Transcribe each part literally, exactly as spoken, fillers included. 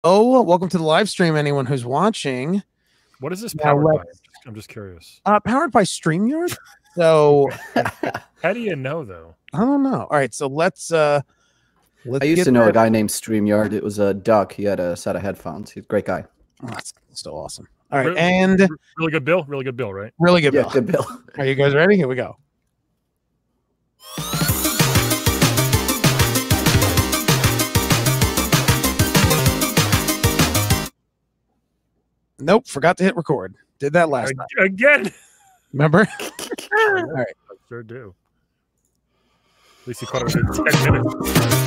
Oh, welcome to the live stream, anyone who's watching. What is this powered by? I'm just curious. Uh, powered by StreamYard. So, how do you know, though? I don't know. All right, so let's. Uh, let's I used get to know that. a guy named StreamYard. It was a duck. He had a set of headphones. He's a great guy. Oh, that's still awesome. All right, really, and really good bill. Really good bill, right? Really good yeah, bill. Good bill. Are you guys ready? Here we go. Nope, forgot to hit record. Did that last time. Again. Remember? All right. I sure do. At least you caught it in ten minutes.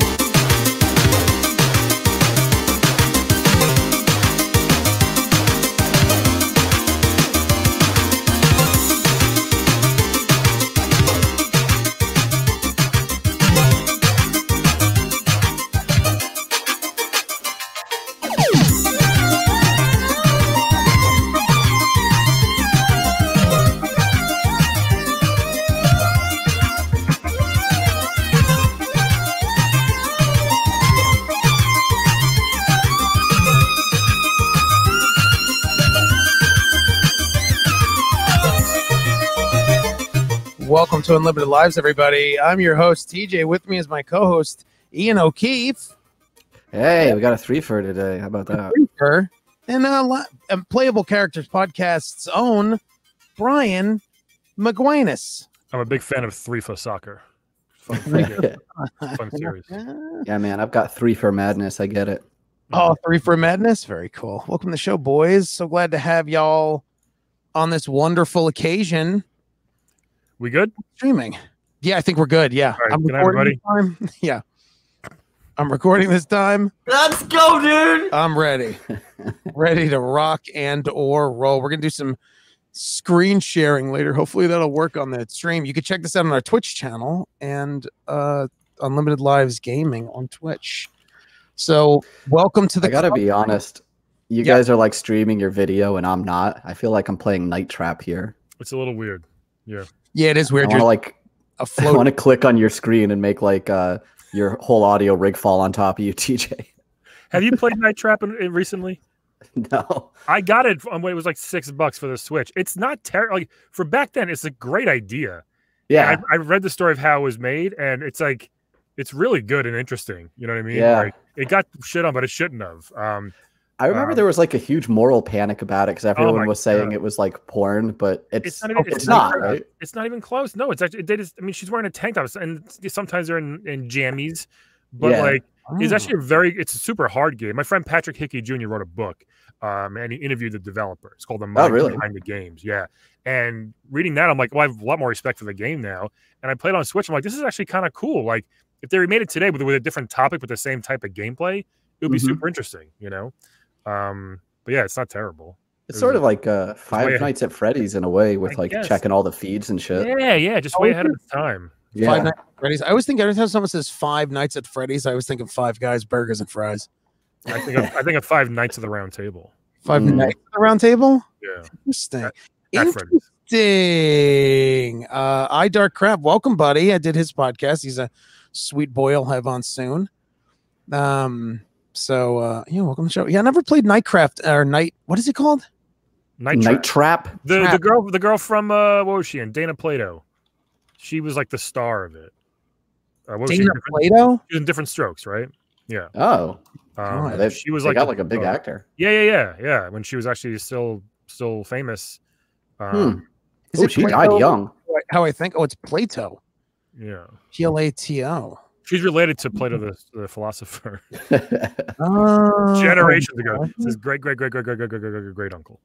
Welcome to Unlimited Lives, everybody. I'm your host, T J. With me is my co-host, Ian O'Keefe. Hey, we got a three for today. How about that? Threefer. And uh, and Playable Characters Podcast's own Brian McGuinness. I'm a big fan of three for soccer. Fun, fun, fun series. Yeah, man. I've got three for madness. I get it. Oh, three for madness. Very cool. Welcome to the show, boys. So glad to have y'all on this wonderful occasion. We good? Streaming. Yeah, I think we're good. Yeah. Right, I'm good night, recording this time. Yeah. I'm recording this time. Let's go, dude. I'm ready. Ready to rock and or roll. We're going to do some screen sharing later. Hopefully that'll work on the stream. You can check this out on our Twitch channel and uh, Unlimited Lives Gaming on Twitch. So welcome to the I got to club. be honest. You Yeah. guys are like streaming your video and I'm not. I feel like I'm playing Night Trap here. It's a little weird. Yeah. Yeah, it is weird. I want to You're like a I float. want to click on your screen and make like uh your whole audio rig fall on top of you, T J. Have you played Night Trap in, in recently? No. I got it on what it was like six bucks for the Switch. It's not terrible. Like for back then, it's a great idea. Yeah. I, I read the story of how it was made, and it's like it's really good and interesting. You know what I mean? Yeah. Like, it got shit on, but it shouldn't have. Um, I remember um, there was like a huge moral panic about it because everyone my was saying God. it was like porn, but it's It's not even. it's, It's, not, even- right? It's not even close. No, it's actually. They just. I mean, she's wearing a tank top, and sometimes they're in, in jammies, but Yeah. like it's Oh. actually a very. It's a super hard game. My friend Patrick Hickey Junior wrote a book, um, and he interviewed the developer. It's called The Mind really? Behind the Games. Yeah, and reading that, I'm like, well, I have a lot more respect for the game now. And I played on Switch. I'm like, this is actually kind of cool. Like, if they remade it today with with a different topic with the same type of gameplay, it would be Mhm. super interesting. You know, um, but yeah, it's not terrible. It's sort of like uh, Five way- Nights at Freddy's in a way with I like guess. checking all the feeds and shit. Yeah, yeah, just Oh, way is ahead of its time. Yeah. Five Nights at Freddy's. I always think every time someone says Five Nights at Freddy's, I always think of Five Guys, Burgers, and Fries. I think of, I think of Five Nights of the Round Table. Five Mm. Nights at the Round Table? Yeah, Interesting. at Freddy's. Interesting. Uh, I Dark Crab, welcome, buddy. I did his podcast. He's a sweet boy. I'll have on soon. Um. So uh, yeah, welcome to the show. Yeah, I never played Nightcraft or Night. What is it called? Night, Night Trap. Trap. The the Trap. girl the girl from uh, what was she in? Dana Plato. She was like the star of it. Uh, what was she, in Dana different, Plato. she was in Different Strokes, right? Yeah. Oh, Um, Oh, they, she was they like got the- like a big uh, actor. Yeah, yeah, yeah, yeah. When she was actually still still famous. Um, Is Oh, it she Plato? died young. How I think? Oh, it's Plato. Yeah. P L A T O. She's related to Plato the, the philosopher Oh, generations ago. It's his great great great great great great great great great great uncle.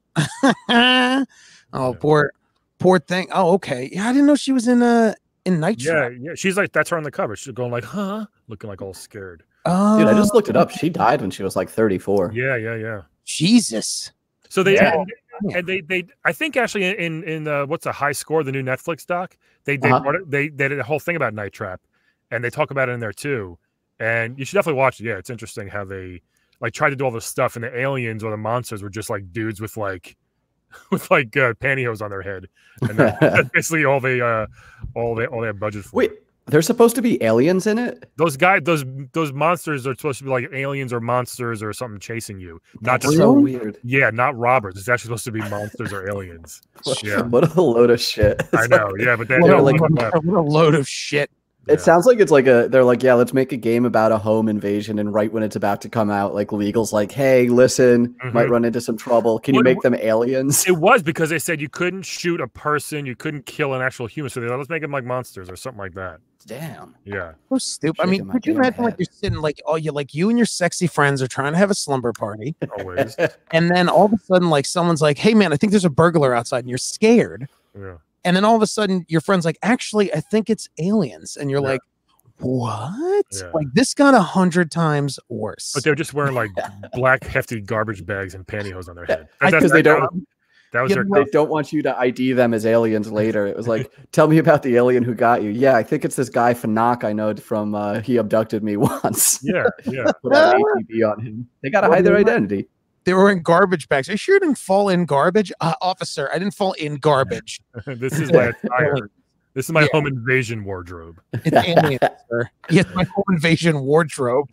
oh, poor, poor thing. Oh, okay. Yeah, I didn't know she was in uh in Night Yeah, Trap. yeah. She's like that's her on the cover. She's going like, huh? Looking like all scared. Oh, Dude, I just looked it up. She died when she was like thirty-four. Yeah, yeah, yeah. Jesus. So they Yeah. and, and they they I think actually in in uh, what's a high score, the new Netflix doc, they they Uh-huh. brought it, they they did a whole thing about Night Trap, and they talk about it in there too. And you should definitely watch it. Yeah, it's interesting how they like tried to do all this stuff, and the aliens or the monsters were just like dudes with like with like uh, pantyhose on their head, and that- that's basically all they uh all they all they have budget for. Wait, There's supposed to be aliens in it. Those guys, those those monsters are supposed to be like aliens or monsters or something chasing you. Not That's just so weird. Yeah, not robbers. It's actually supposed to be monsters or aliens. Yeah, What a load of shit. I know. Yeah, but they, What, they a, like, what a load of shit. It yeah. sounds like it's like a, they're like, yeah, let's make a game about a home invasion. And right when it's about to come out, like legal's like, hey, listen, Mm-hmm. might run into some trouble. Can you What- make them aliens? It was because they said you couldn't shoot a person, you couldn't kill an actual human. So they thought, let's make them like monsters or something like that. Damn. Yeah. So stupid. I Shaking mean, my could you damn imagine like head. you're sitting like, oh, you like you and your sexy friends are trying to have a slumber party, Always. and then all of a sudden, like someone's like, hey man, I think there's a burglar outside, and you're scared, Yeah. and then all of a sudden your friend's like, actually, I think it's aliens, and you're Yeah. like, what? Yeah. Like this got a hundred times worse. But they're just wearing like black hefty garbage bags and pantyhose on their head. I- That- 'cause they that- don't- That was You their know, They don't want you to I D them as aliens later. It was like, tell me about the alien who got you. Yeah, I think it's this guy Fanak I know from uh, he abducted me once. Yeah, yeah. Put an A T B on him. They gotta hide their identity. They were in garbage bags. Are you sure you didn't fall in garbage, uh, officer? I didn't fall in garbage. This is my attire. This is my Yeah. home invasion wardrobe. It's aliens, sir. Yes, my home invasion wardrobe.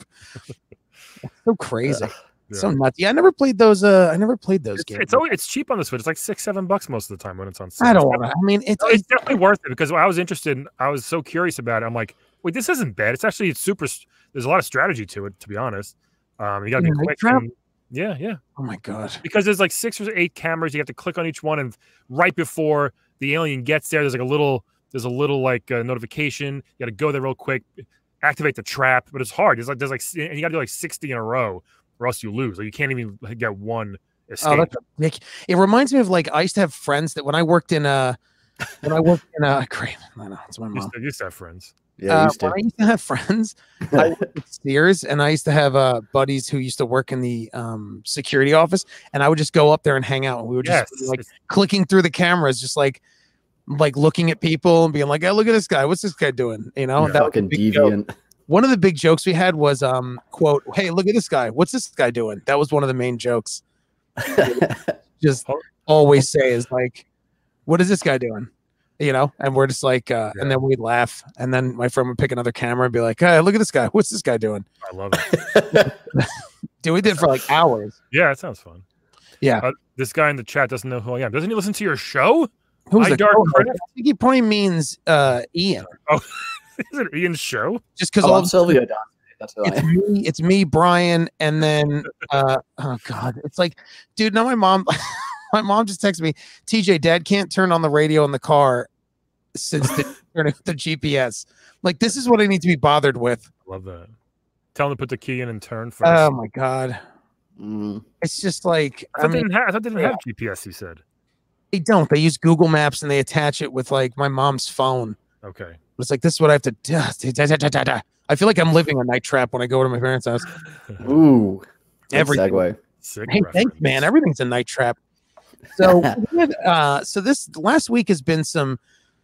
So crazy. Yeah. So nuts. Yeah, I never played those. Uh, I never played those It's, games. it's always, it's cheap on the Switch. It's like six, seven bucks most of the time when it's on sale. I don't want to. I mean, it's, No, it's definitely worth it because I was interested. In, I was so curious about it. I'm like, wait, this isn't bad. It's actually it's super. There's a lot of strategy to it, to be honest. Um, you got to be Yeah, quick. trap. And, yeah, yeah. oh my god. Because there's like six or eight cameras. You have to click on each one, and right before the alien gets there, there's like a little. There's a little like uh, notification. You got to go there real quick, activate the trap. But it's hard. There's like there's like and you got to do like sixty in a row, or else you lose. Like you can't even get one escape. Oh, that's a big, it reminds me of like I used to have friends that when I worked in uh when I worked in uh great, I know it's my You mom. used to- you used to have friends. Yeah, Uh, used when to. I used to have friends, I worked at Sears, and I used to have uh, buddies who used to work in the um, security office, and I would just go up there and hang out. And we would just Yes, like it's- clicking through the cameras, just like like looking at people and being like, "Hey, look at this guy. What's this guy doing?" You know, Yeah. that was a Fucking big joke. deviant. One of the big jokes we had was um quote, "Hey, look at this guy. What's this guy doing?" That was one of the main jokes. Just Oh. always say is like, "What is this guy doing?" You know, and we're just like, uh, Yeah. and then we'd laugh, and then my friend would pick another camera and be like, "Hey, look at this guy. What's this guy doing?" I love it. Dude, we did it for like hours. Yeah, it sounds fun. Yeah. Uh, this guy in the chat doesn't know who I am. Doesn't he listen to your show? Who's I the Dark co-host? Craft? I think he probably means uh, Ian, Is it Ian's show? just because Oh, all I'm Sylvia Dante. That's who I it's am. me, it's me, Brian, and then uh, oh god, it's like, dude, now my mom, my mom just texted me, T J, Dad can't turn on the radio in the car since they turned the G P S. Like, this is what I need to be bothered with. I love that. Tell him to put the key in and turn first. Oh my god, Mm. it's just like, I I thought, they mean, didn't have, I thought they didn't yeah. have G P S, he said. they don't. They use Google Maps and they attach it with like my mom's phone. Okay. It's like, this is what I have to do. I feel like I'm living a night trap when I go to my parents' house. Ooh. Good Everything. segue. Sick Hey, thanks, reference. man. Everything's a night trap. So, we had, uh, so this last week has been some.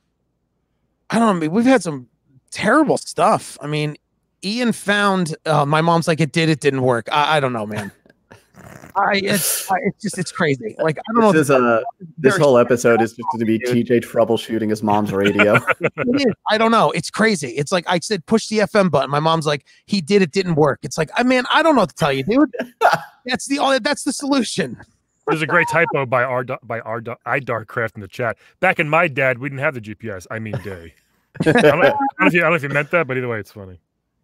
I don't know. I mean, we've had some terrible stuff. I mean, Ian found. Uh, my mom's like, it did. It didn't work. I, I don't know, man. I it's I, it's just it's crazy. Like, I don't know. This is uh, this Very- whole episode is just going to be Dude. T J troubleshooting his mom's radio. It is. I don't know. It's crazy. It's like I said, push the F M button. My mom's like, he did. It didn't work. It's like, I mean, I don't know what to tell you, dude. That's the all. That's the solution. There's a great typo by our by our I Dark Craft in the chat. Back in my dad, we didn't have the G P S. I mean, day. I, don't, I, don't know if you, I don't know if you meant that, but either way, it's funny.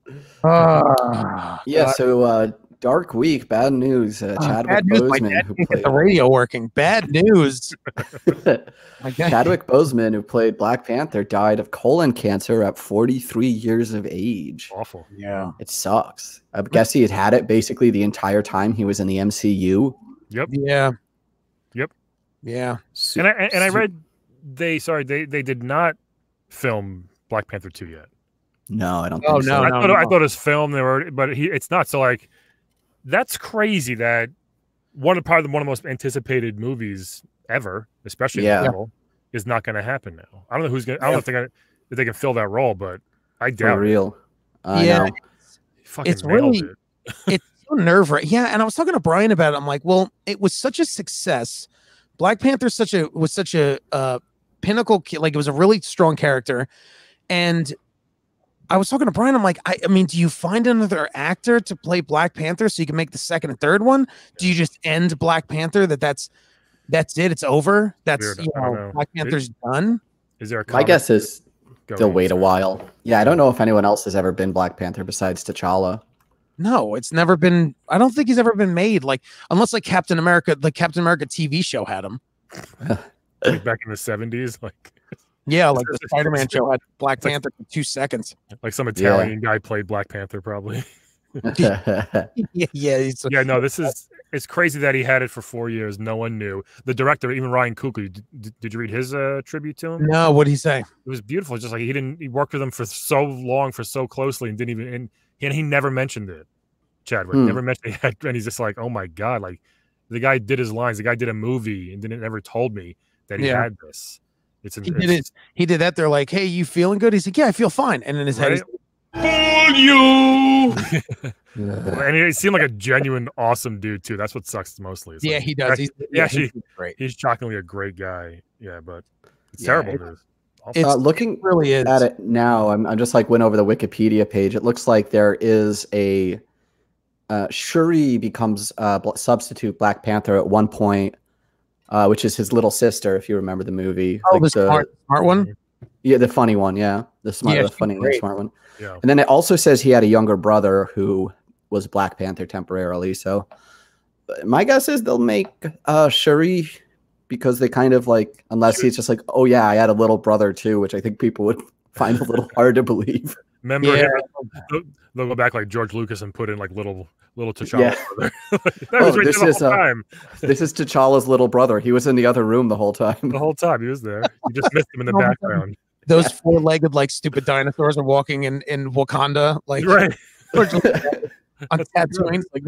Uh, Yeah, so uh, dark week, bad news. Uh, uh, Chadwick bad news. My Boseman, dad who can't get the played radio working. Bad news. My dad- Chadwick Boseman, who played Black Panther, died of colon cancer at forty-three years of age. Awful. Yeah. It sucks. I guess he had had it basically the entire time he was in the M C U. Yep. Yeah. Yep. Yeah. Su- And I and I su- read they sorry they they did not film Black Panther two yet. No, I don't Oh, think so. no, I no. thought I thought it was filmed. They were, but he it's not. So like, that's crazy that one of probably one of the most anticipated movies ever, especially Yeah. in Marvel, is not going to happen now. I don't know who's going. to I don't think I, if they can fill that role, but I For doubt it. real. I Yeah. know. He fucking It's nailed really- it. It's so nerve wracking. Yeah, and I was talking to Brian about it. I'm like, well, it was such a success. Black Panther such a was such a uh, pinnacle. ki- Like, it was a really strong character, and I was talking to Brian. I'm like, I, I mean, do you find another actor to play Black Panther so you can make the second and third one? Do you just end Black Panther? That that's that's it. It's over. That's Weird. you I don't know, know. Black Panther's Is, done. is there a My guess is Go they'll on, wait a sorry. while. Yeah, I don't know if anyone else has ever been Black Panther besides T'Challa. No, it's never been. I don't think he's ever been made. Like unless like Captain America, the Captain America T V show had him. Like back in the seventies, like Yeah, like the Spider-Man show had Black like, Panther for two seconds. like some Italian yeah. guy played Black Panther, probably. yeah, yeah, he's, yeah. No, this is it's crazy that he had it for four years. No one knew. The director, even Ryan Coogler, did, did you read his uh, tribute to him? No, what did he say? It was beautiful. Just like he didn't, he worked with him for so long, for so closely, and didn't even, and he, and he never mentioned it. Chadwick hmm. never mentioned it, and he's just like, oh my god, like the guy did his lines. The guy did a movie and didn't ever told me that he yeah. had this. It's he did it. He did that. They're like, "Hey, you feeling good?" He's like, "Yeah, I feel fine." And in his right? head, he's like, you. And he seemed like a genuine, awesome dude too. That's what sucks mostly. It's yeah, like, he does. He's, he's, yeah, yeah, actually, he's great. He's shockingly a great guy. Yeah, but it's yeah, terrible. It, dude. It's uh, looking it really is. at it now. I'm, I'm just like went over the Wikipedia page. It looks like there is a uh, Shuri becomes a uh, substitute Black Panther at one point. Uh, which is his little sister, if you remember the movie. Oh, like the smart, smart one? Yeah, the funny one, yeah. The smart, yeah, the funny, the smart one. Yeah. And then it also says he had a younger brother who was Black Panther temporarily. So my guess is they'll make uh, Shuri because they kind of like, unless Shuri. he's just like, oh yeah, I had a little brother too, which I think people would find a little hard to believe. Remember, yeah. him, they'll go back like George Lucas and put in like little little T'Challa. Yeah. that oh, was right this the is whole uh, time. This is T'Challa's little brother. He was in the other room the whole time. The whole time he was there. You just missed him in the oh, background. Those yeah. four-legged like stupid dinosaurs are walking in in Wakanda, like right on Tatooine. Like,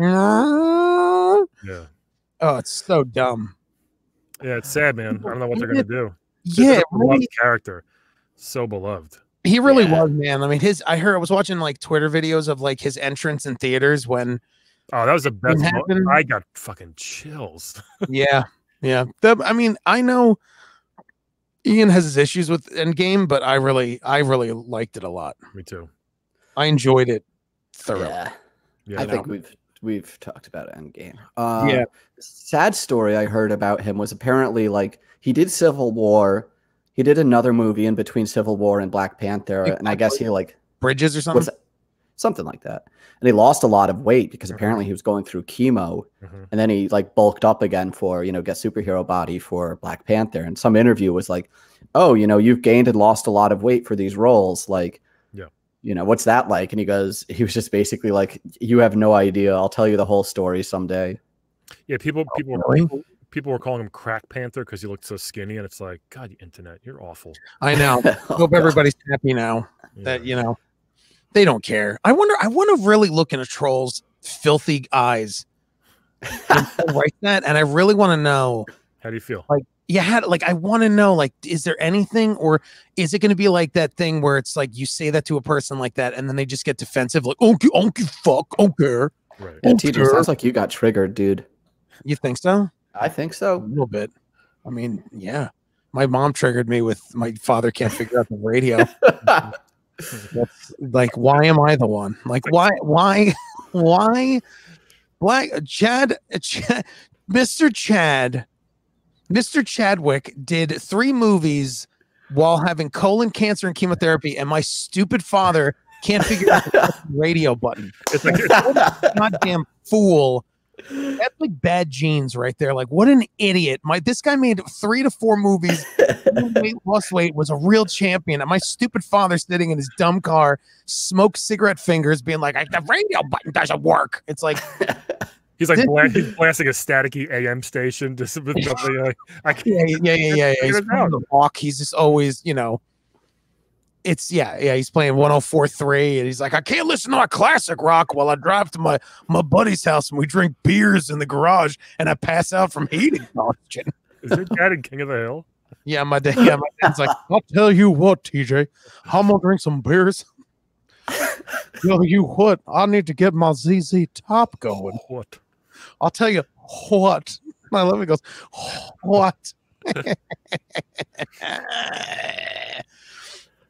yeah. Oh, it's so dumb. Yeah, it's sad, man. I don't know what they're gonna do. Yeah, a beloved really, character, so beloved. He really yeah. was, man. I mean, his. I heard I was watching like Twitter videos of like his entrance in theaters when. Oh, that was the best. I got fucking chills. yeah, yeah. The, I mean, I know Ian has his issues with Endgame, but I really, I really liked it a lot. Me too. I enjoyed it thoroughly. Yeah, yeah I no. think we've we've talked about Endgame. Uh, yeah. Sad story I heard about him was apparently like he did Civil War. He did another movie in between Civil War and Black Panther, and I guess he like Bridges or something, something like that. And he lost a lot of weight because mm-hmm. apparently he was going through chemo, mm-hmm. and then he like bulked up again for you know get superhero body for Black Panther. And some interview was like, "Oh, you know, you've gained and lost a lot of weight for these roles. Like, yeah, you know, what's that like?" And he goes, he was just basically like, "You have no idea. I'll tell you the whole story someday." Yeah, people, people, oh, really? people, people were calling him Crack Panther because he looked so skinny, and it's like, God, internet, you're awful. I know. I oh, hope God. everybody's happy now Yeah. that you know they don't care. I wonder. I want to really look into Troll's filthy eyes and write that, and I really want to know. How do you feel? Like, yeah, had like I want to know. Like, is there anything, or is it going to be like that thing where it's like you say that to a person like that, and then they just get defensive, like, "Okay, okay, fuck, okay." Right. Yeah, T J, sounds like you got triggered, dude. You think so? I think so. A little bit. I mean, yeah. My mom triggered me with my father can't figure out the radio. That's like, why am I the one? Like, why, why, why? Black Chad, Chad, Mister Chad, Mister Chadwick did three movies while having colon cancer and chemotherapy, and my stupid father can't figure out the radio button. It's like, goddamn fool. That's like bad genes right there. Like, what an idiot. My this guy made three to four movies. Weight lost weight, was a real champion. And my stupid father sitting in his dumb car, smoked cigarette fingers, being like, the radio button doesn't work. It's like he's like bla he's blasting a staticky A M station just with something like I can't yeah, yeah, yeah, yeah. yeah. He's playing the walk. He's just always, you know. It's yeah, yeah. He's playing one oh four point three, and he's like, I can't listen to my classic rock while I drive to my my buddy's house and we drink beers in the garage and I pass out from heat exhaustion. Is your dad in King of the Hill? Yeah, my dad. Yeah, my dad's like, I'll tell you what, T J, I'm gonna drink some beers. Tell you what, I need to get my Z Z Top going. What? I'll tell you what. My love goes,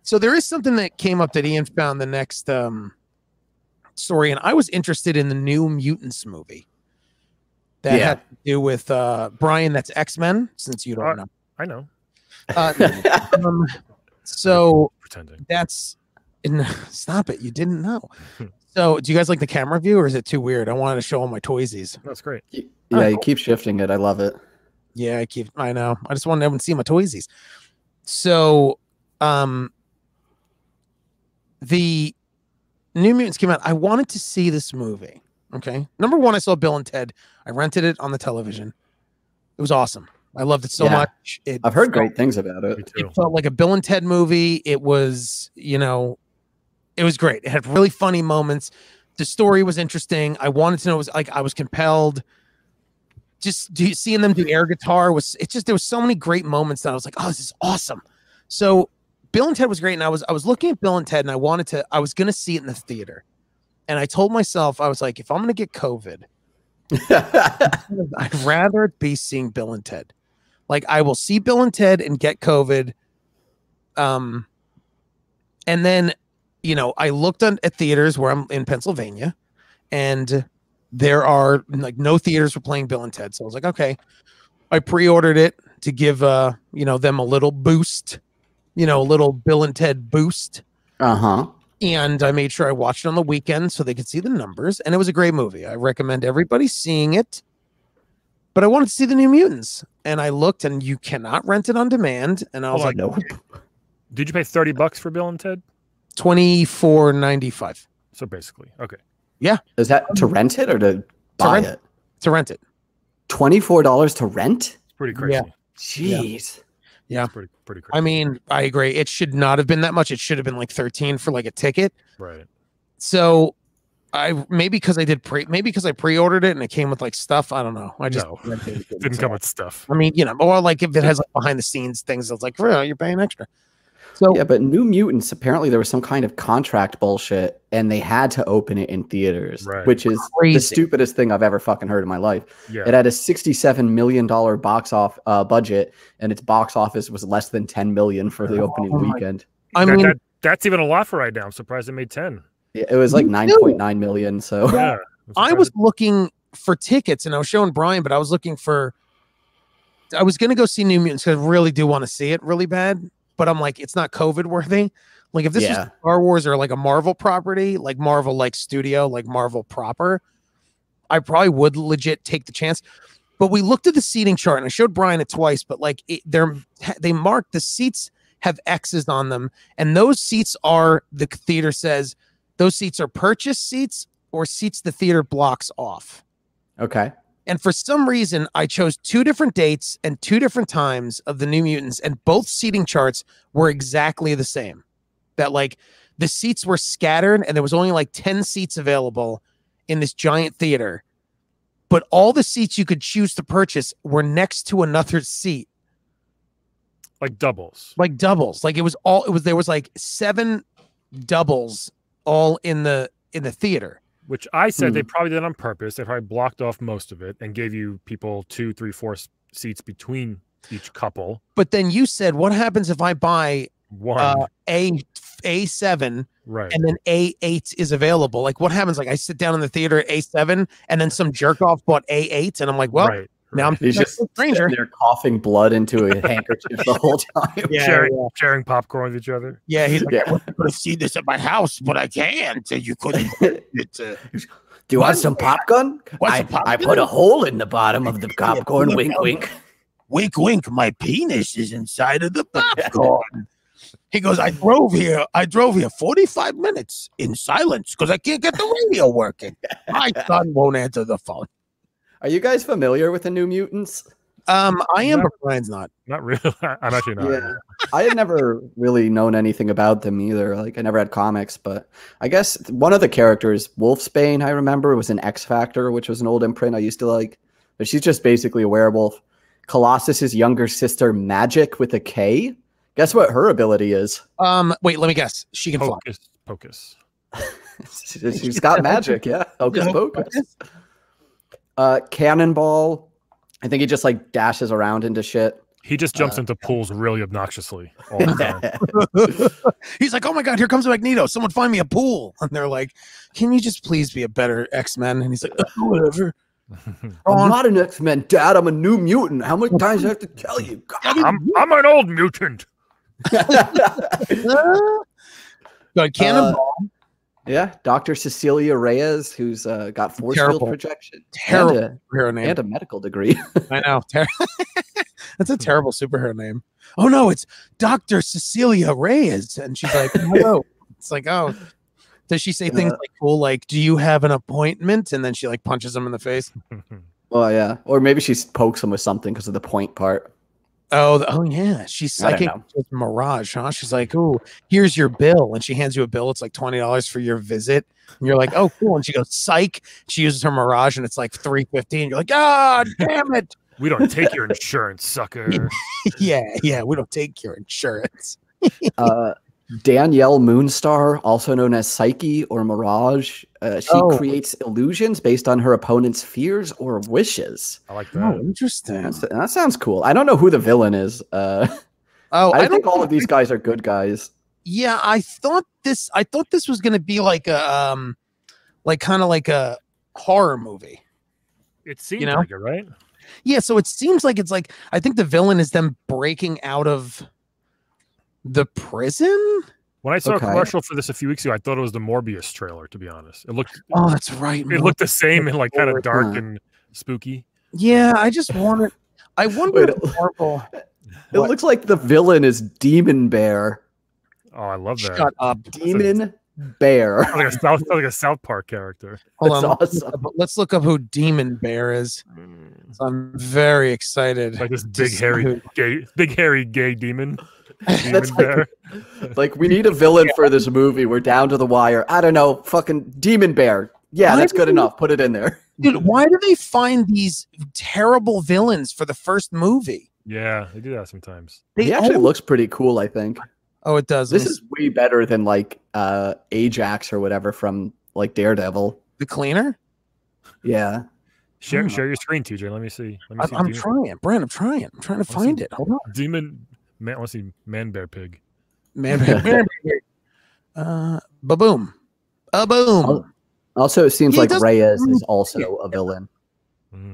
So there is something that came up that Ian found the next um, story, and I was interested in the New Mutants movie that Yeah. had to do with uh, Brian. That's X-Men, since you don't Uh, know. I know. Uh, um, so Pretending. that's stop it. You didn't know. So do you guys like the camera view, or is it too weird? I wanted to show all my toysies. That's great. Yeah, Oh, you cool. keep shifting it. I love it. Yeah, I keep. I know. I just wanted everyone to see my toysies. So, um, the New Mutants came out. I wanted to see this movie. Okay, number one, I saw Bill and Ted. I rented it on the television. It was awesome. I loved it so Yeah. much. It I've heard felt, great things about Me it. too. it felt like a Bill and Ted movie. It was, you know, it was great. It had really funny moments. The story was interesting. I wanted to know. It was like I was compelled. Just do, seeing them do air guitar was. It just there was so many great moments that I was like, oh, this is awesome. So Bill and Ted was great, and I was I was looking at Bill and Ted, and I wanted to. I was going to see it in the theater, and I told myself I was like, if I'm going to get COVID, I'd rather it be seeing Bill and Ted. Like I will see Bill and Ted and get COVID. Um, and then, you know, I looked on, at theaters where I'm in Pennsylvania, and there are like no theaters for playing Bill and Ted. So I was like, okay, I pre-ordered it to give uh, you know, them a little boost, you know, a little Bill and Ted boost. Uh-huh. And I made sure I watched it on the weekend so they could see the numbers. And it was a great movie. I recommend everybody seeing it. But I wanted to see the New Mutants. And I looked, and you cannot rent it on demand. And I was Hold like, Nope. Did you pay thirty bucks for Bill and Ted? twenty-four ninety-five So basically, okay. Is that to rent it or to buy rent it? to rent it. twenty-four dollars to rent? It's pretty crazy. Yeah. Jeez. Yeah. It's pretty pretty crazy. I mean, I agree. It should not have been that much. It should have been like thirteen for like a ticket. right. So I maybe because I did pre maybe because I pre-ordered it and it came with like stuff. I don't know. I just No. rented it. Didn't So, come with stuff. I mean, you know, or like if it has like behind the scenes things, it's like, well, you're paying extra. So Yeah, but New Mutants, apparently there was some kind of contract bullshit and they had to open it in theaters, Right. which is Crazy. the stupidest thing I've ever fucking heard in my life. Yeah. It had a sixty-seven million dollars box off uh, budget, and its box office was less than ten million dollars for the opening Oh my- weekend. I That- mean, that- that's even a lot for right now. I'm surprised it made ten. Yeah, it was like Me nine too. point nine million. So Yeah. I'm I was surprised looking for tickets, and I was showing Brian, but I was looking for. I was gonna go see New Mutants because I really do want to see it really bad, but I'm like, it's not COVID worthy. Like if this Yeah. was Star Wars or like a Marvel property, like Marvel like studio, like Marvel proper, I probably would legit take the chance. But we looked at the seating chart, and I showed Brian it twice, but like it, they're they marked the seats have X's on them, and those seats are the theater says those seats are purchase seats or seats the theater blocks off. okay. And for some reason, I chose two different dates and two different times of the New Mutants, and both seating charts were exactly the same. That like the seats were scattered, and there was only like ten seats available in this giant theater. But all the seats you could choose to purchase were next to another seat, like doubles. like doubles. Like it was all it was. There was like seven doubles all in the in the theater. Which I said Hmm. they probably did on purpose. They probably blocked off most of it and gave you people two, three, four s- seats between each couple. But then you said, what happens if I buy One. uh, a A seven right. and then A eight is available? Like what happens? Like I sit down in the theater at A seven and then some jerk off bought A eight and I'm like, well, right. now I'm He's just a stranger. sitting there coughing blood into a handkerchief the whole time. Yeah, sharing, yeah. sharing popcorn with each other. Yeah, he's like, Yeah. I would have seen this at my house, but I can't. So you couldn't. It's uh, Do you want some popcorn? Want I, some popcorn? I put a hole in the bottom of the popcorn. Yeah. Wink, wink. wink, wink. My penis is inside of the popcorn. He goes, I drove here. I drove here forty-five minutes in silence because I can't get the radio working. My son won't answer the phone. Are you guys familiar with the New Mutants? Um, I am, No. but Brian's not. Not really. I'm actually not. Yeah. I had never really known anything about them either. Like I never had comics, but I guess one of the characters, Wolfsbane, I remember, was an X Factor, which was an old imprint I used to like. But she's just basically a werewolf. Colossus's younger sister, Magic with a K. Guess what her ability is? Um, wait, let me guess. She can fly. Pocus, pocus. She's got magic, yeah. Hocus pocus. Uh, Cannonball. I think he just like dashes around into shit. He just jumps Uh, into pools really obnoxiously all the time. He's like, oh my god, here comes Magneto. Someone find me a pool. And they're like, can you just please be a better X-Men? And he's like, oh, whatever. I'm not an X-Men, Dad. I'm a new mutant. How many times do I have to tell you? God. I'm, I'm an old mutant. But Cannonball. Uh, yeah, Doctor Cecilia Reyes, who's uh, got force Terrible. field projection. Terrible And a, superhero name. and a medical degree. I know. Ter- That's a terrible superhero name. Oh no, it's Doctor Cecilia Reyes. And she's like, hello. It's like, oh. Does she say things Uh, like cool, like, do you have an appointment? And then she like punches him in the face. Oh yeah, or maybe she pokes him with something because of the point part. Oh, the, oh yeah. She's I don't psychic know. with Mirage, huh? She's like, oh, here's your bill. And she hands you a bill. It's like twenty dollars for your visit. And you're like, oh, cool. And she goes, psych. She uses her Mirage and it's like three fifteen. You're like, God damn it. We don't take your insurance, sucker. Yeah, yeah. We don't take your insurance. Uh, Danielle Moonstar, also known as Psyche or Mirage, uh, she Oh. creates illusions based on her opponent's fears or wishes. I like Oh, that. interesting. That's, that sounds cool. I don't know who the villain is. Uh, Oh, I, I, think don't all of these guys are good guys. Yeah, I thought this. I thought this was going to be like a, um, like kind of like a horror movie. It seems You know? like it, right? Yeah, so it seems like it's like I think the villain is them breaking out of the prison. When I saw Okay. a commercial for this a few weeks ago, I thought it was the Morbius trailer. To be honest, it looked Oh, that's right. it looked the same and like kind of dark Huh. and spooky. Yeah, I just wanted. I wonder Wait, if Marvel. It What? looks like the villain is Demon Bear. Oh, I love that. Shut up. Demon Bear. Sounds like a South, sounds like a South Park character. Hold That's on. Let's awesome. look up- Let's look up who Demon Bear is. So I'm very excited. Like this to big see hairy who- gay, big hairy gay demon. That's Demon like, bear. like we need a villain for this movie. We're down to the wire. I don't know. Fucking Demon Bear. Yeah, Why that's do good you- enough. Put it in there. Dude, why do they find these terrible villains for the first movie? Yeah, they do that sometimes. They He actually always- looks pretty cool, I think. Oh, it does. This Let me is way better than like uh Ajax or whatever from like Daredevil. the cleaner. Yeah. Share Hmm. share your screen, T J. Let me see. Let me I'm, see. I'm demon, trying, Brand. I'm trying. I'm trying to see- find it. Hold on, demon man. Let's see. Man bear pig. man. man, man, man. Uh, ba boom, a boom. Oh. Also, it seems He like doesn't- Reyes is also a villain. Mm.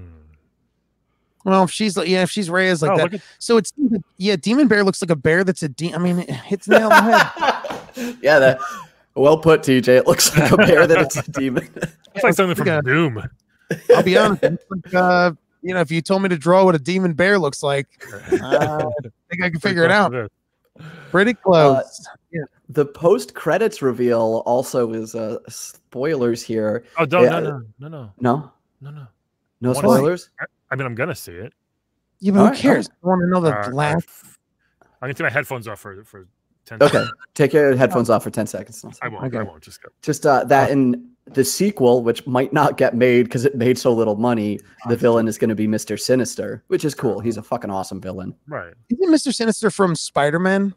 Well, if she's like, yeah, if she's Reyes like oh, that, look at so it's yeah. Demon Bear looks like a bear that's a de- I mean, it hits nail on the head. Yeah, that well put, T J. It looks like a bear that it's a demon. it's like something from Yeah. Doom. I'll be honest. It's like, uh, you know, if you told me to draw what a demon bear looks like, uh, I think I can figure it out. Pretty close. yeah. The post credits reveal also is uh, spoilers here. Oh, don't, Yeah. no, no, no, no, No, no, no. no Why? spoilers. I mean, I'm gonna see it. Yeah, but who Alright, cares? I want to know the Uh, last. I'm gonna take my headphones off for for ten. Okay, seconds. take your headphones off for ten seconds. I won't. Okay. I won't. Just go. Just uh, that in the sequel, which might not get made because it made so little money, the villain is going to be Mister Sinister, which is cool. He's a fucking awesome villain. Right. Isn't Mister Sinister from Spider-Man?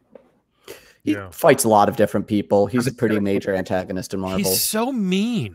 He Yeah. fights a lot of different people. He's a pretty major antagonist in Marvel. He's so mean.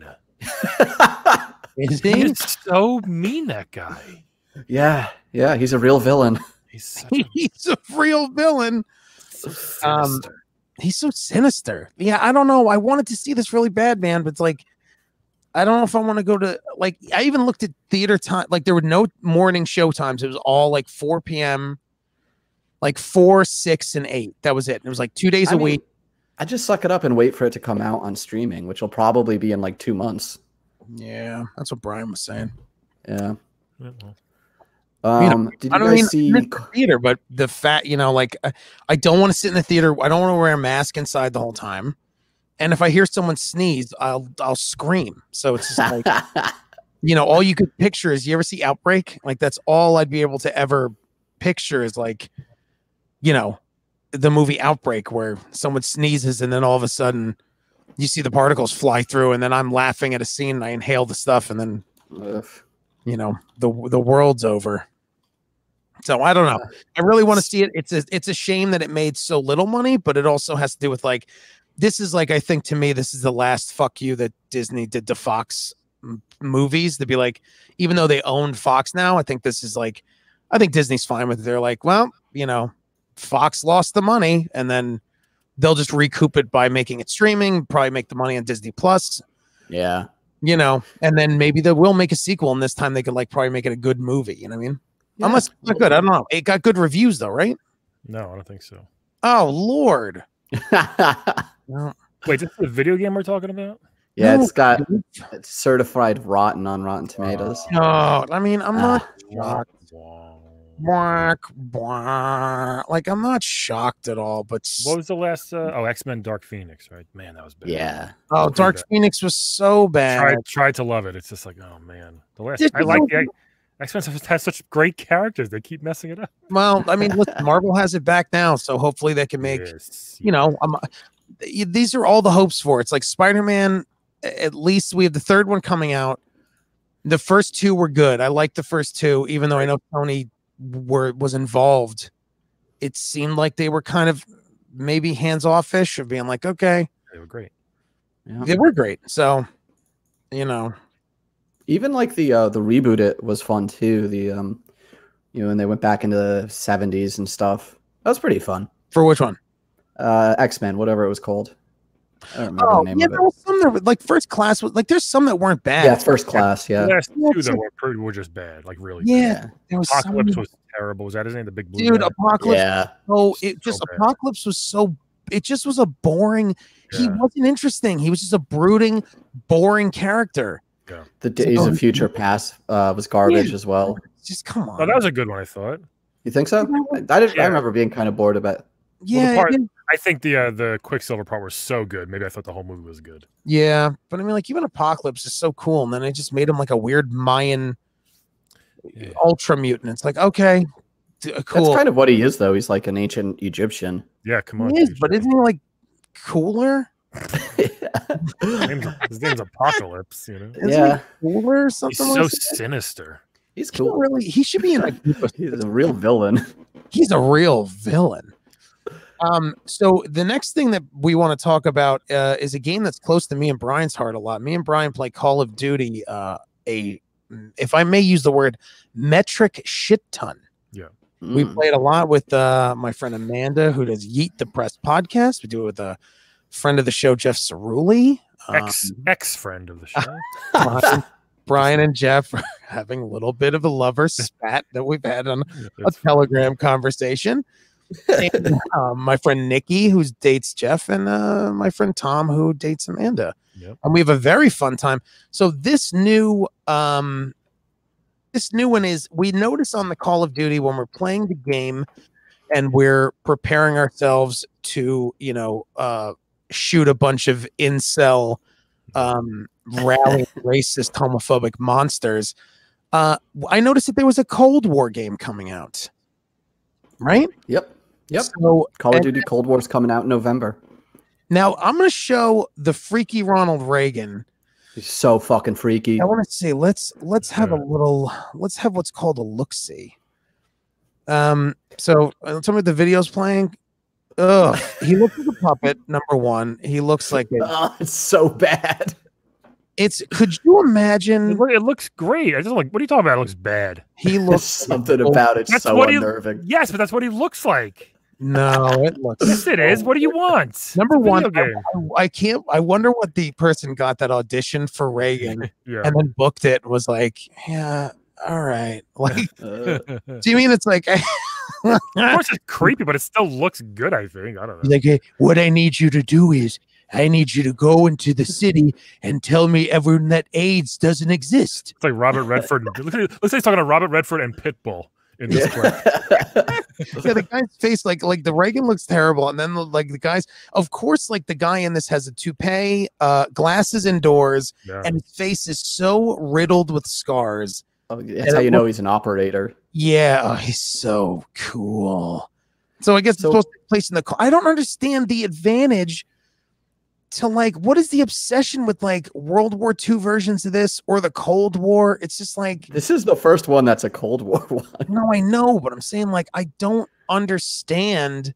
Is He he? is so mean. That guy. yeah, yeah, he's a real villain. He's such a He's a real villain. Um, sinister. He's so sinister. Yeah, I don't know. I wanted to see this really bad, man, but it's like, I don't know if I want to go to like. I even looked at theater time. Like there were no morning show times. It was all like four p.m. Like four, six, and eight. That was it. It was like two days I a mean, week. I just suck it up and wait for it to come out on streaming, which will probably be in like two months. Yeah, that's what Brian was saying. Yeah. Yeah, well, Um, You know, did I you don't guys mean see? miss the theater, but the fact, you know, like I, I don't want to sit in the theater. I don't want to wear a mask inside the whole time. And if I hear someone sneeze, I'll I'll scream. So it's just like, you know, all you could picture is, you ever see Outbreak? Like that's all I'd be able to ever picture is like, you know, the movie Outbreak where someone sneezes and then all of a sudden you see the particles fly through, and then I'm laughing at a scene and I inhale the stuff, and then Ugh. you know the the world's over. So I don't know. I really want to see it. It's a, it's a shame that it made so little money, but it also has to do with like, this is like, I think to me, this is the last fuck you that Disney did to Fox m- movies, to be like, even though they owned Fox now, I think this is like I think Disney's fine with it. They're like, well, you know, Fox lost the money, and then they'll just recoup it by making it streaming, probably make the money on Disney Plus. Yeah. You know, and then maybe they will make a sequel, and this time they could like probably make it a good movie. You know what I mean? Yeah. Unless it's not good. I don't know. It got good reviews though, right? No, I don't think so. Oh Lord. No. Wait, this is the video game we're talking about? Yeah, No. it's got it's certified rotten on Rotten Tomatoes. No, I mean, I'm not Ah. shocked. Bwah, bwah. Like, I'm not shocked at all, but What was the last? Uh, oh, X-Men Dark Phoenix, right? Man, that was bad. Yeah. oh, Dark bad. Phoenix was so bad. Tried, tried to love it. It's just like, oh man, the last. This I is like so- the X-Men has such great characters. They keep messing it up. Well, I mean, listen, Marvel has it back now, so hopefully they can make, Yes. you know, um, these are all the hopes for. It's like Spider-Man, at least we have the third one coming out. The first two were good. I like the first two, even though I know Tony were was involved. It seemed like they were kind of maybe hands-off-ish of being like, okay, They were great. Yeah. they were great. So, you know, Even like the uh, the reboot, it was fun too. The um, you know, when they went back into the seventies and stuff. That was pretty fun. for which one? Uh, X-Men, whatever it was called. I don't remember Oh, the name yeah, of there it. was some that were like First Class was like there's some that weren't bad. Yeah, First Class. Yeah. The last Yeah, two so- that were pretty were just bad, like really. Yeah, bad. there was some- Apocalypse was terrible. Was that his name? The big blue dude. guy? Apocalypse. Yeah. So it just So bad. Apocalypse was so it just was a boring. He Yeah. wasn't interesting. He was just a brooding, boring character. The Days So- of Future Past uh, was garbage as well. Just come on. Oh, that was a good one. I thought. You think so? I, I, did, Yeah. I remember being kind of bored about it. yeah, part- yeah, I think the uh, the Quicksilver part was so good. Maybe I thought the whole movie was good. yeah. But I mean, like even Apocalypse is so cool, and then it just made him like a weird Mayan Yeah. ultra mutant. It's like okay, d- cool. That's kind of what he is, though. He's like an ancient Egyptian. Yeah, come on. He is, dude. but isn't he like cooler? his, name's, his name's Apocalypse. You know, Isn't Yeah. he cooler or he's something so like that? sinister. He's He cool. really, he should be in a group of He's a real villain. he's a real villain. Um, so the next thing that we want to talk about uh, is a game that's close to me and Brian's heart a lot. Me and Brian play Call of Duty, uh, a, if I may use the word, metric shit ton. We Mm. play it a lot with uh, my friend Amanda, who does Yeet the Press podcast. We do it with a friend of the show, Jeff Cerulli. Ex ex friend of the show. Brian, Brian and Jeff are having a little bit of a lover spat that we've had on a It's- Telegram conversation. And, um, my friend Nikki, who dates Jeff, and uh, my friend Tom, who dates Amanda. Yep. And we have a very fun time. So this new, um, this new one is we notice on the Call of Duty when we're playing the game and we're preparing ourselves to, you know, uh, shoot a bunch of incel, um, rally racist, homophobic monsters. Uh, I noticed that there was a Cold War game coming out, right? Yep. Yep. So Call of and Duty Cold War's coming out in November. now I'm going to show the freaky Ronald Reagan. He's so fucking freaky. I want to say let's let's have a Yeah. little let's have what's called a look see. Um. So uh, tell me the video's playing. Ugh. He looks like a puppet. Number one, he looks like a, Oh, it's so bad. it's. Could you It, imagine? loo- it looks great. I just like, what are you talking about? It looks bad. He There's looks something about it That's so what he- unnerving. Yes, but that's what he looks like. No, it looks. Yes, it is. What do you want? Number It's a one, video I, game. I, I can't. I wonder what the person got that audition for Reagan Yeah. and then booked it. Was like, yeah, all right. Like, Uh, do you mean it's like? Of course, it's creepy, but it still looks good. I think. I don't know. Like, hey, what I need you to do is, I need you to go into the city and tell me everyone that AIDS doesn't exist. It's like Robert Redford. Looks like, looks like he's talking to Robert Redford and Pitbull in this clip. yeah. Yeah, the guy's face, like, like the Reagan looks terrible, and then the, like the guys, of course, like the guy in this has a toupee, uh, glasses indoors, Yeah. and his face is so riddled with scars. Oh, that's how you know he's an operator. Yeah, oh, he's so cool. So I guess So- it's supposed to be placed in the car. I don't understand the advantage to like what is the obsession with like World War Two versions of this or the Cold War? It's just like This is the first one that's a Cold War one. no, I know, but I'm saying like I don't understand.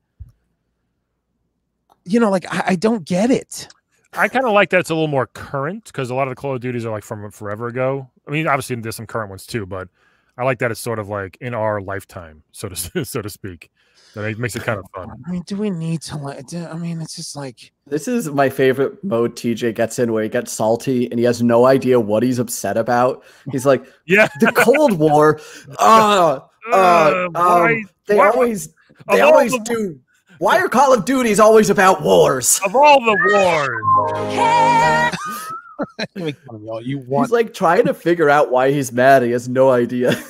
You know, like I, I don't get it. I kind of like that it's a little more current because a lot of the Call of Duties are like from forever ago. I mean, obviously there's some current ones too, but I like that it's sort of like in our lifetime, so to so to speak. That makes it kind of fun. I mean, do we need to like? I mean, it's just like this is my favorite mode. T J gets in where he gets salty and he has no idea what he's upset about. He's like, yeah, the Cold War. Uh, uh, uh why, um, they why, always they always the, do. Why are Call of Duties always about wars? Of all the wars. You want? He's like trying to figure out why he's mad. He has no idea.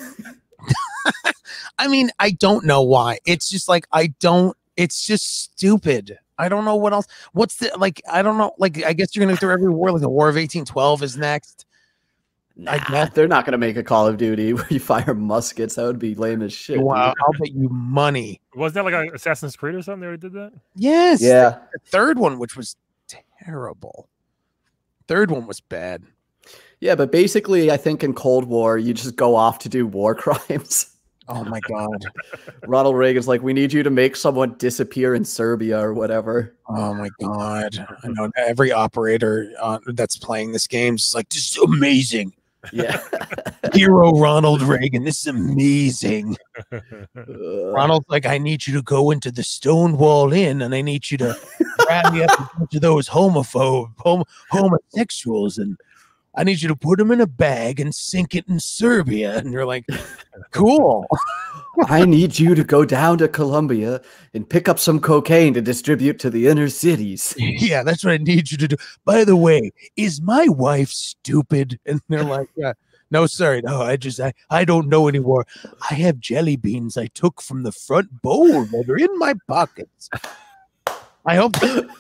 I mean, I don't know why. It's just like I don't. It's just stupid. I don't know what else. What's the like? I don't know. Like, I guess you're gonna go through every war. Like the War of eighteen twelve is next. Nah, I guess they're not gonna make a Call of Duty where you fire muskets. That would be lame as shit. Wow, I'll bet you money. Wasn't that like an Assassin's Creed or something? They already did that. Yes. Yeah. The third one, which was terrible. Third one was bad. Yeah, but basically, I think in Cold War, you just go off to do war crimes. Oh my God. Ronald Reagan's like, we need you to make someone disappear in Serbia or whatever. Oh my God. I know every operator uh, that's playing this game is like, this is amazing. Yeah. Hero Ronald Reagan. This is amazing. Uh, Ronald's like, I need you to go into the Stonewall Inn and I need you to rally up a bunch of those homophobe, hom homosexuals and I need you to put them in a bag and sink it in Serbia. And you're like, cool. I need you to go down to Colombia and pick up some cocaine to distribute to the inner cities. Yeah, that's what I need you to do. By the way, is my wife stupid? And they're like, yeah. No, sorry. No, I just, I, I don't know anymore. I have jelly beans I took from the front bowl that are in my pockets. I hope,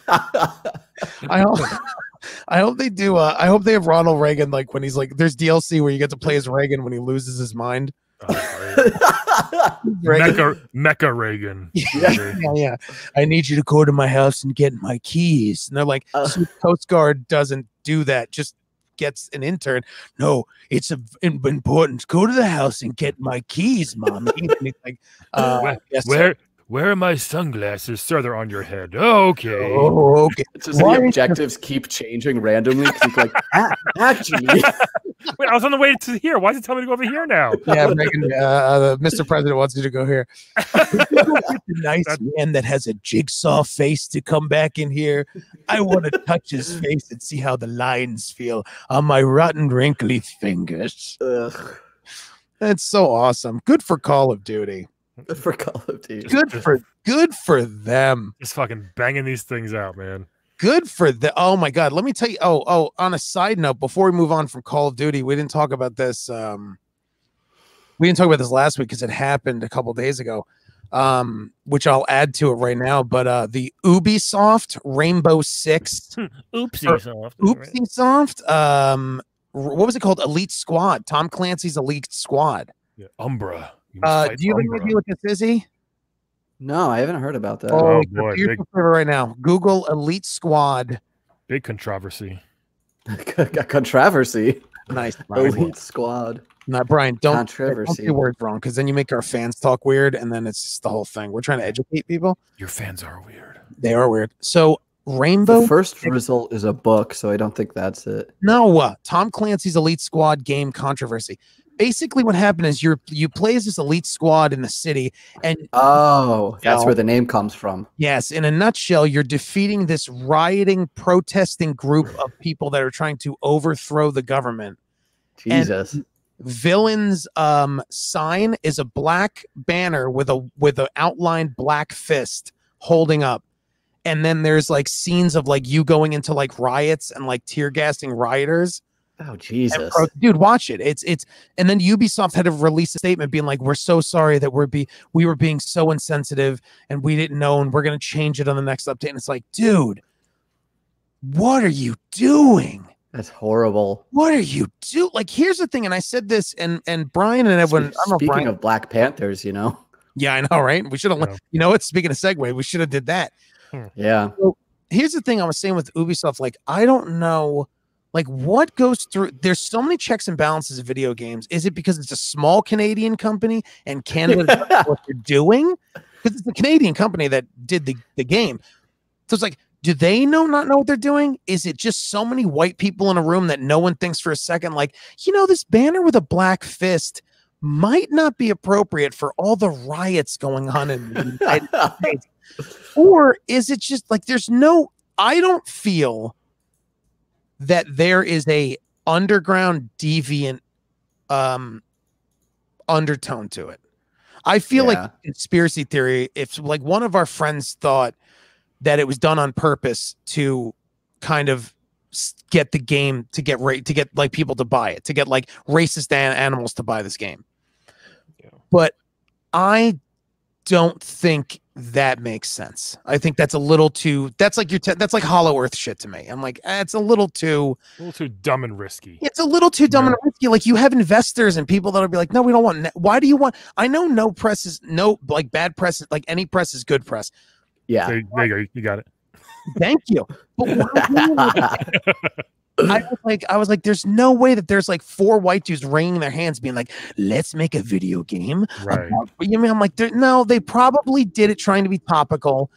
I hope, I hope they do. Uh, I hope they have Ronald Reagan like when he's like, there's D L C where you get to play as Reagan when he loses his mind. Oh, Mecha, Mecha Reagan. Yeah, yeah, yeah. I need you to go to my house and get my keys. And they're like, uh, so Coast Guard doesn't do that. Just gets an intern. No, it's a, important. Go to the house and get my keys, mommy. And he's like, uh, where, yes, where, where are my sunglasses? Sir, they're on your head. Oh, okay. Oh, okay. It's just the objectives keep changing randomly. Keep like, ah, actually. Wait, I was on the way to here. Why is it telling me to go over here now? Yeah, Reagan, uh, Mister President wants you to go here. The nice That's... man that has a jigsaw face to come back in here. I want to touch his face and see how the lines feel on my rotten, wrinkly fingers. Ugh. That's so awesome. Good for Call of Duty. Good for Call of Duty. Good just, for good for them. Just fucking banging these things out, man. Good for the. Oh my God. Let me tell you. Oh, oh. On a side note, before we move on from Call of Duty, we didn't talk about this. Um, we didn't talk about this last week because it happened a couple days ago. Um, which I'll add to it right now. But uh, the Ubisoft Rainbow Six, Oopsie Soft, Oopsie Soft. Um, what was it called? Elite Squad. Tom Clancy's Elite Squad. Yeah, Umbra. Uh, do you have any idea what this is? He? No, I haven't heard about that. Oh, oh boy, big, right now. Google Elite Squad. Big controversy. Controversy. Nice. Elite Squad. No, Brian, don't, Controversy. don't say words wrong because then you make our fans talk weird and then it's just the whole thing. We're trying to educate people. Your fans are weird. They are weird. So Rainbow. The first result is a book, so I don't think that's it. No, uh, Tom Clancy's Elite Squad game controversy. Basically, what happened is you you play as this elite squad in the city, and oh, that's you know, where the name comes from. Yes, in a nutshell, you're defeating this rioting, protesting group of people that are trying to overthrow the government. Jesus, and villain's um, sign is a black banner with a with an outlined black fist holding up, and then there's like scenes of like you going into like riots and like tear gassing rioters. Oh Jesus, pro- dude, watch it. It's it's and then Ubisoft had to release a statement being like, "We're so sorry that we're be we were being so insensitive and we didn't know, and we're gonna change it on the next update." And it's like, dude, what are you doing? That's horrible. What are you do? Like, here's the thing, and I said this, and and Brian and everyone. Speaking, speaking Brian, of Black Panthers, you know. Yeah, I know, right? We should have. Yeah. You know what? Speaking of segue, we should have did that. Yeah. So here's the thing I was saying with Ubisoft. Like, I don't know. Like, what goes through? There's so many checks and balances of video games. Is it because it's a small Canadian company and Canada does what they're doing? Because it's the Canadian company that did the, the game. So it's like, do they know not know what they're doing? Is it just so many white people in a room that no one thinks for a second, like, you know, this banner with a black fist might not be appropriate for all the riots going on in the United States. Or is it just like there's no, I don't feel that there is a underground deviant um, undertone to it. I feel yeah. like conspiracy theory, if like one of our friends thought that it was done on purpose to kind of get the game to get right to get like people to buy it, to get like racist an animals to buy this game. Yeah. But I don't think that makes sense. I think that's a little too, that's like your, te- that's like Hollow Earth shit to me. I'm like, eh, it's a little too, a little too dumb and risky. It's a little too dumb yeah. and risky. Like you have investors and people that'll be like, no, we don't want, ne- why do you want, I know no press is no, like bad press, like any press is good press. Yeah. There, there you go. You got it. Thank you. But I was like, I was like, there's no way that there's like four white dudes wringing their hands, being like, "Let's make a video game." Right. About, you mean I'm like, no, they probably did it trying to be topical,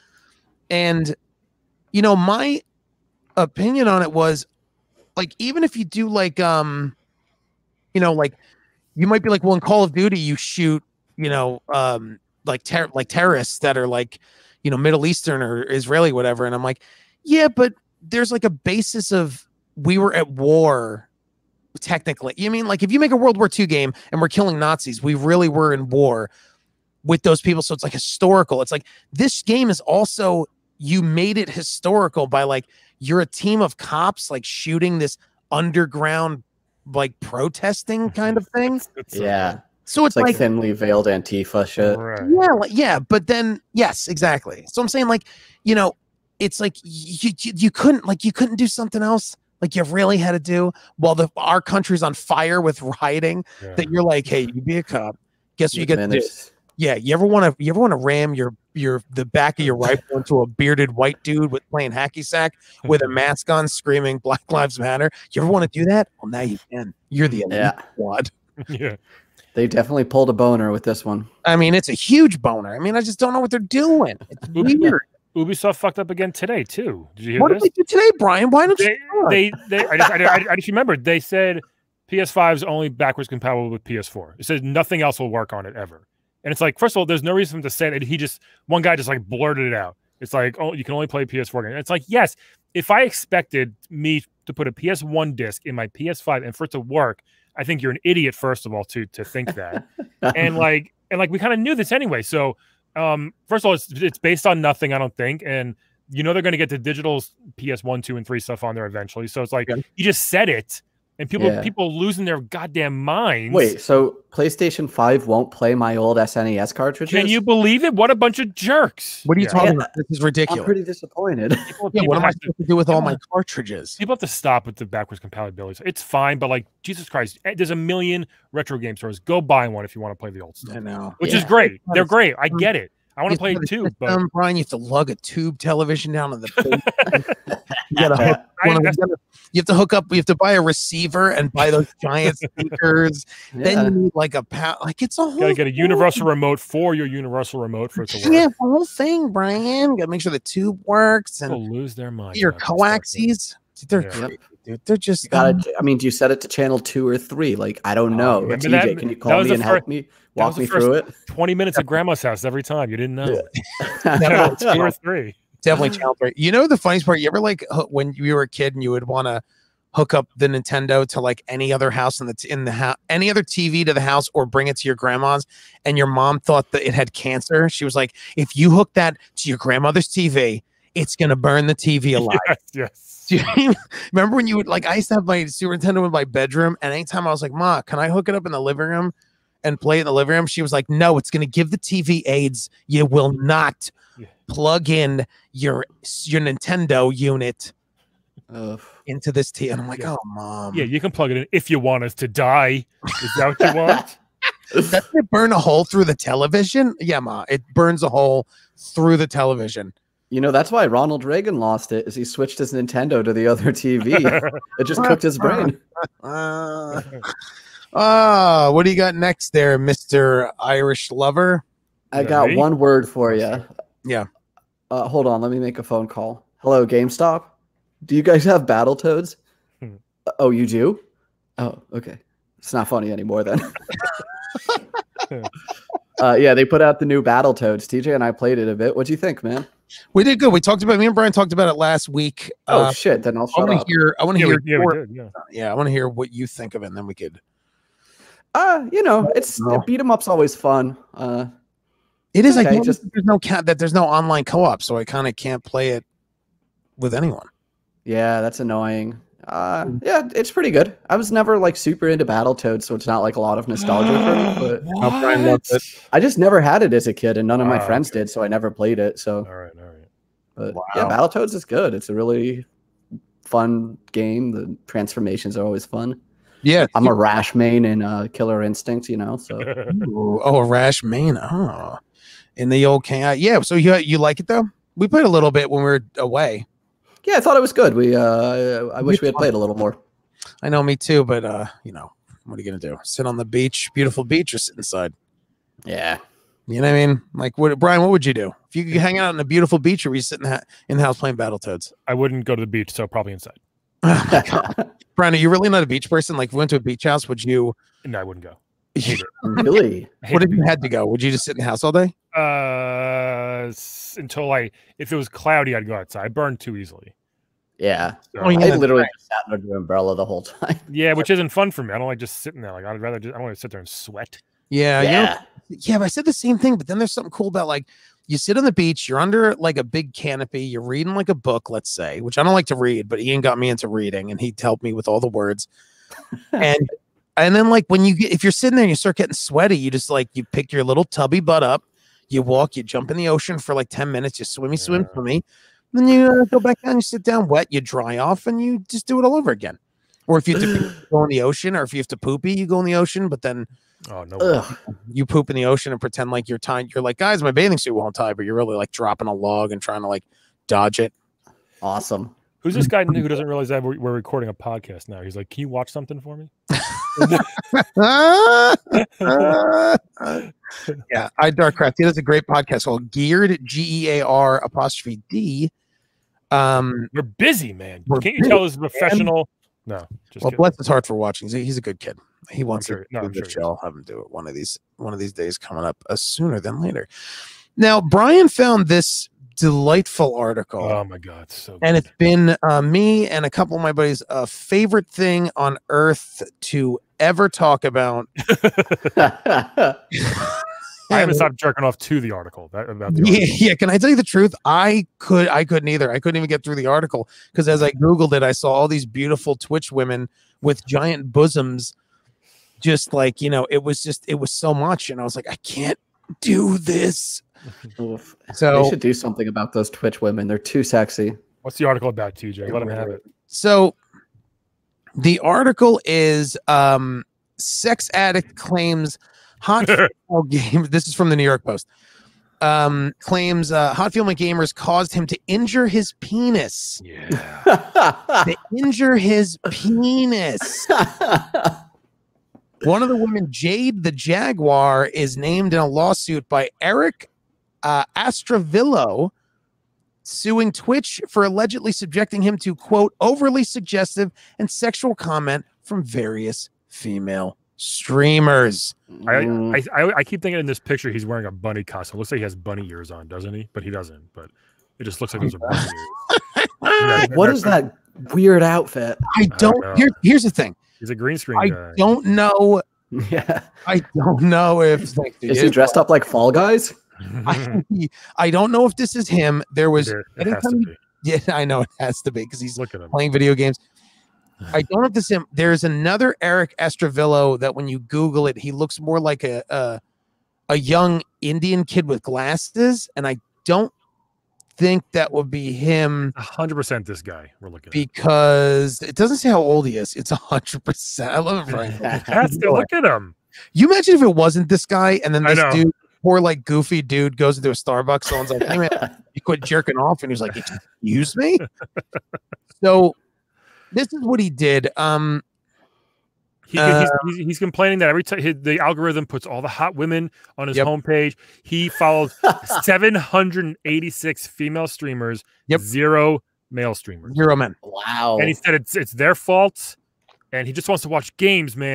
and you know, my opinion on it was like, even if you do like, um, you know, like you might be like, well, in Call of Duty, you shoot, you know, um, like ter- like terrorists that are like, you know, Middle Eastern or Israeli, whatever, and I'm like, yeah, but there's like a basis of we were at war, technically. You mean like if you make a World War Two game and we're killing Nazis, we really were in war with those people. So it's like historical. It's like this game is also, you made it historical by like, you're a team of cops like shooting this underground like protesting kind of thing. Yeah. So it's, it's like, like thinly veiled Antifa shit. Right. Yeah, like, yeah, but then yes, exactly. So I'm saying like, you know, it's like you, you you couldn't like you couldn't do something else like you really had to do while the our country's on fire with rioting. Yeah. That you're like, hey, you be a cop. Guess what you get to do? Yeah, you ever want to you ever want to ram your your the back of your rifle into a bearded white dude with playing hacky sack with a mask on, screaming Black Lives Matter? You ever want to do that? Well, now you can. You're the elite yeah. squad. Yeah. They definitely pulled a boner with this one. I mean, it's a huge boner. I mean, I just don't know what they're doing. It's weird. Ubisoft fucked up again today too. Did you hear what this? What did they do today, Brian? Why don't they, you? They, they, I just, I, I, I just remembered. They said P S five is only backwards compatible with P S four. It says nothing else will work on it ever. And it's like, first of all, there's no reason for him to say that. He just, one guy just like blurted it out. It's like, oh, you can only play P S four games. It's like, yes, if I expected me to put a P S one disc in my P S five and for it to work, I think you're an idiot, first of all, to to think that. and like, and like, we kind of knew this anyway. So, um, first of all, it's it's based on nothing, I don't think, and you know they're going to get the digital P S one, two, and three stuff on there eventually. So it's like yeah. you just said it, and people yeah. people losing their goddamn minds. Wait, so PlayStation five won't play my old S N E S cartridges? Can you believe it? What a bunch of jerks! What are you yeah. talking yeah. about? This is ridiculous. I'm pretty disappointed. People, yeah, people what am I supposed to, to do with all my cartridges? People have to stop with the backwards compatibility. It's fine, but like Jesus Christ, there's a million retro game stores. Go buy one if you want to play the old stuff. I know, which yeah. is great. They're great. I get it. I want to play it too, but um, Brian, you have to lug a tube television down to the. you, gotta hook I, one of, you, gotta, you have to hook up. You have to buy a receiver and buy those giant speakers. Yeah. Then you need like a pound. Like it's a whole. Gotta get a universal remote for your universal remote for it to work. Yeah, the whole thing, Brian. Gotta make sure the tube works and people lose their mind. Your coaxies. They're yeah. crazy, dude. They're just. Gotta, I mean, do you set it to channel two or three? Like I don't know. Oh, T J, that, can you call me and help me? Walk me through it. Twenty minutes at grandma's house every time. You didn't know. Yeah. Two or three. Definitely channel three. You know the funniest part? You ever like when you were a kid and you would want to hook up the Nintendo to like any other house in the in the house, any other T V to the house, or bring it to your grandma's, and your mom thought that it had cancer. She was like, if you hook that to your grandmother's T V, it's gonna burn the T V alive. Yes. yes. Do you remember when you would like? I used to have my Super Nintendo in my bedroom, and anytime I was like, "Ma, can I hook it up in the living room and play it in the living room?" She was like, "No, it's gonna give the T V AIDS. You will not yeah. plug in your your Nintendo unit." Ugh. Into this T V. And I'm like, yeah. oh, Mom. Yeah, you can plug it in if you want us to die. Is that what you want? Doesn't it burn a hole through the television? Yeah, Ma. It burns a hole through the television. You know, that's why Ronald Reagan lost it, is he switched his Nintendo to the other T V. It just cooked his brain. Uh, uh, what do you got next there, Mister Irish Lover? I got me? one word for you. Yeah. Uh, hold on. Let me make a phone call. Hello, GameStop. Do you guys have Battletoads? Hmm. Oh, you do? Oh, okay. It's not funny anymore then. uh, yeah, they put out the new Battletoads. T J and I played it a bit. What'd you think, man? We did good. We talked about me and Brian talked about it last week. Oh uh, shit! Then I'll I shut want up. to hear. I want to Yeah, hear. we, yeah, we your, did, yeah. yeah, I want to hear what you think of it, and then we could. Uh, you know, it's No. beat 'em up's always fun. Uh, It is. okay, I noticed just- that there's no cat. That there's no online co-op, so I kind of can't play it with anyone. yeah, that's annoying. Uh, yeah, it's pretty good. I was never like super into Battletoads, so it's not like a lot of nostalgia for me. But Oh, Brian loves it. I just never had it as a kid, and none of my Oh, friends okay. did, so I never played it. So, All right, all right. but Wow. yeah, Battletoads is good. It's a really fun game. The transformations are always fun. Yeah, I'm a Rash main in uh, Killer Instinct, you know. So Ooh, oh, a Rash main. Oh, in the old K I. Yeah. So you you like it though? We played a little bit when we were away. yeah, I thought it was good. We uh, I wish we had fun. played a little more. I know, me too. But uh, you know, what are you gonna do? Sit on the beach, beautiful beach, or sit inside? Yeah. You know what I mean? Like, what, Brian? What would you do if you could hang out on a beautiful beach, or were you sitting ha- in the house playing Battletoads? I wouldn't go to the beach, so probably inside. Oh my God. Brian, are you really not a beach person? Like, if we went to a beach house, would you? No, I wouldn't go. Really? I hate What the if you beach. had to go? Would you just sit in the house all day? Uh, s- until I, if it was cloudy, I'd go outside. I burn too easily. Yeah. So, Oh, yeah. I that's literally right. just sat under the umbrella the whole time. yeah, which isn't fun for me. I don't like just sitting there. Like I'd rather just, I don't want to sit there and sweat. Yeah, you know, yeah. yeah, but I said the same thing, but then there's something cool about like you sit on the beach, you're under like a big canopy, you're reading like a book, let's say, which I don't like to read, but Ian got me into reading and he helped me with all the words. and and then like when you get if you're sitting there and you start getting sweaty, you just like you pick your little tubby butt up, you walk, you jump in the ocean for like ten minutes, you swimmy, swim Yeah. for me. Then you uh, go back down, you sit down wet, you dry off, and you just do it all over again. Or if you have to go in the ocean, or if you have to poopy, you go in the ocean, but then Oh no. Ugh. you poop in the ocean and pretend like you're tying. You're like, guys, my bathing suit won't tie, but you're really like dropping a log and trying to like dodge it. Awesome. Who's this guy who doesn't realize that we're, we're recording a podcast now? He's like, can you watch something for me? yeah, I Darkcraft. He does a great podcast called Geared, G E A R apostrophe D. Um, We're busy, man. We're Can't you busy, tell this is professional? No, just well, kidding. bless his heart for watching. He's a, he's a good kid. He wants sure- to no, do I'm the sure he show. is. I'll have him do it one of these one of these days coming up, uh, sooner than later. Now, Brian found this delightful article. Oh my god, so And good. it's been uh, me and a couple of my buddies' uh, favorite thing on earth to ever talk about. I haven't stopped jerking off to the article. That, about the Yeah, article. yeah. Can I tell you the truth? I could, I couldn't either. I couldn't even get through the article because as I Googled it, I saw all these beautiful Twitch women with giant bosoms. Just like, you know, it was just, it was so much. And I was like, I can't do this. Oof. So, They should do something about those Twitch women. They're too sexy. What's the article about, T J? Let him have it. so the article is um, sex addict claims hot female game. This is from the New York Post. Um, claims uh, hot female gamers caused him to injure his penis. Yeah. To injure his penis. One of the women, Jade the Jaguar, is named in a lawsuit by Eric uh, Astravillo, suing Twitch for allegedly subjecting him to, quote, overly suggestive and sexual comment from various female streamers. I, Mm. I, I I keep thinking in this picture he's wearing a bunny costume. Looks like he has bunny ears on, doesn't he? But he doesn't. But it just looks like those are bunny ears. Yeah, what is that weird outfit? I don't. know. Here, here's the thing. He's a green screen I guy. don't know. Yeah. I don't know if like, Is he dressed up like Fall Guys? I, I don't know if this is him. There was. It it has to anytime- be. Yeah, I know it has to be because he's Look at him. playing video games. I don't know if this is him. There's another Eric Estravillo that when you Google it, he looks more like a, a a young Indian kid with glasses, and I don't think that would be him A hundred percent this guy we're looking at. because it doesn't say how old he is. It's a hundred percent. I love it, Brian. That's the, look at him. You imagine if it wasn't this guy, and then I this know. dude, poor like goofy dude, goes into a Starbucks. Someone's like, "Hey man, you quit jerking off," and he's like, "Excuse me." So this is what he did. Um, He, Uh, he's, he's, he's complaining that every time the algorithm puts all the hot women on his Yep. homepage, he follows seven hundred eighty-six female streamers, Yep. zero male streamers. Zero men. Wow. And he said it's it's their fault, and he just wants to watch games, man.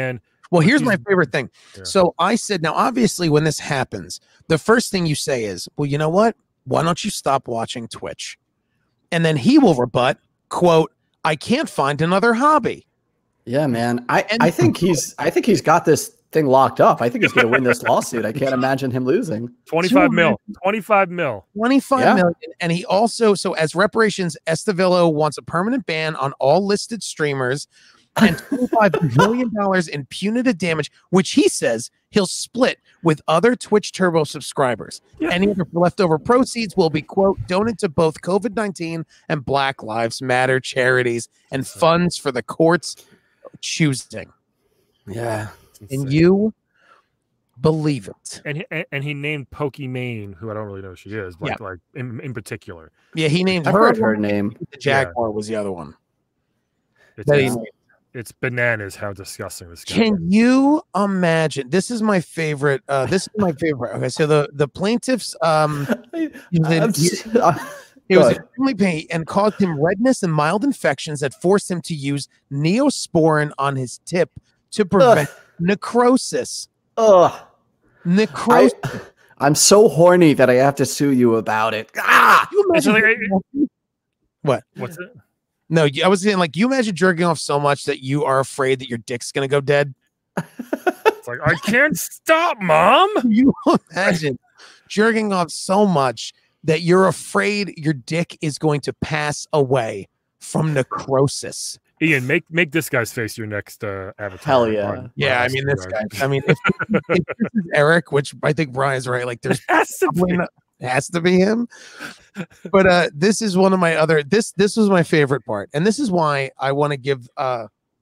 Well, here's my favorite thing. Yeah. So I said, now, obviously, when this happens, the first thing you say is, well, you know what? Why don't you stop watching Twitch? And then he will rebut, quote, I can't find another hobby. Yeah, man. I, And- I think he's I think he's got this thing locked up. I think he's going to win this lawsuit. I can't imagine him losing. twenty-five mil. twenty-five mil. twenty-five Yeah. million. And he also, so as reparations, Estevillo wants a permanent ban on all listed streamers and twenty-five million dollars in punitive damage, which he says he'll split with other Twitch Turbo subscribers. Yeah. Any other leftover proceeds will be, quote, donated to both COVID nineteen and Black Lives Matter charities and funds for the courts choosing. Yeah. And you believe it. And he, and, and he named Pokimane, who I don't really know who she is, like Yeah. like in, in particular. Yeah, he named I've her. heard her name. The Jaguar was the other one. It's, That he it's, named. it's bananas how disgusting this guy is. Can you imagine? This is my favorite. Uh, this is my favorite. Okay, so the the plaintiffs, um, I'm then he, s- uh, it go was ahead. extremely pain and caused him redness and mild infections that forced him to use neosporin on his tip to prevent necrosis. Ugh. Necrosis. I, I'm so horny that I have to sue you about it. Ah! You It's imagine like- what? What's it? No, you- I was saying, like, you imagine jerking off so much that you are afraid that your dick's gonna go dead. It's like, I can't stop, Mom. You imagine jerking off so much that you're afraid your dick is going to pass away from necrosis. Ian, make make this guy's face your next uh, avatar. Hell yeah. on- Yeah, on I mean, this Instagram. guy. I mean, if, if this is Eric, which I think Brian's right, like, there's Has to be. probably not- has to be him. But uh, this is one of my other. This this was my favorite part, and this is why I want to give. Uh,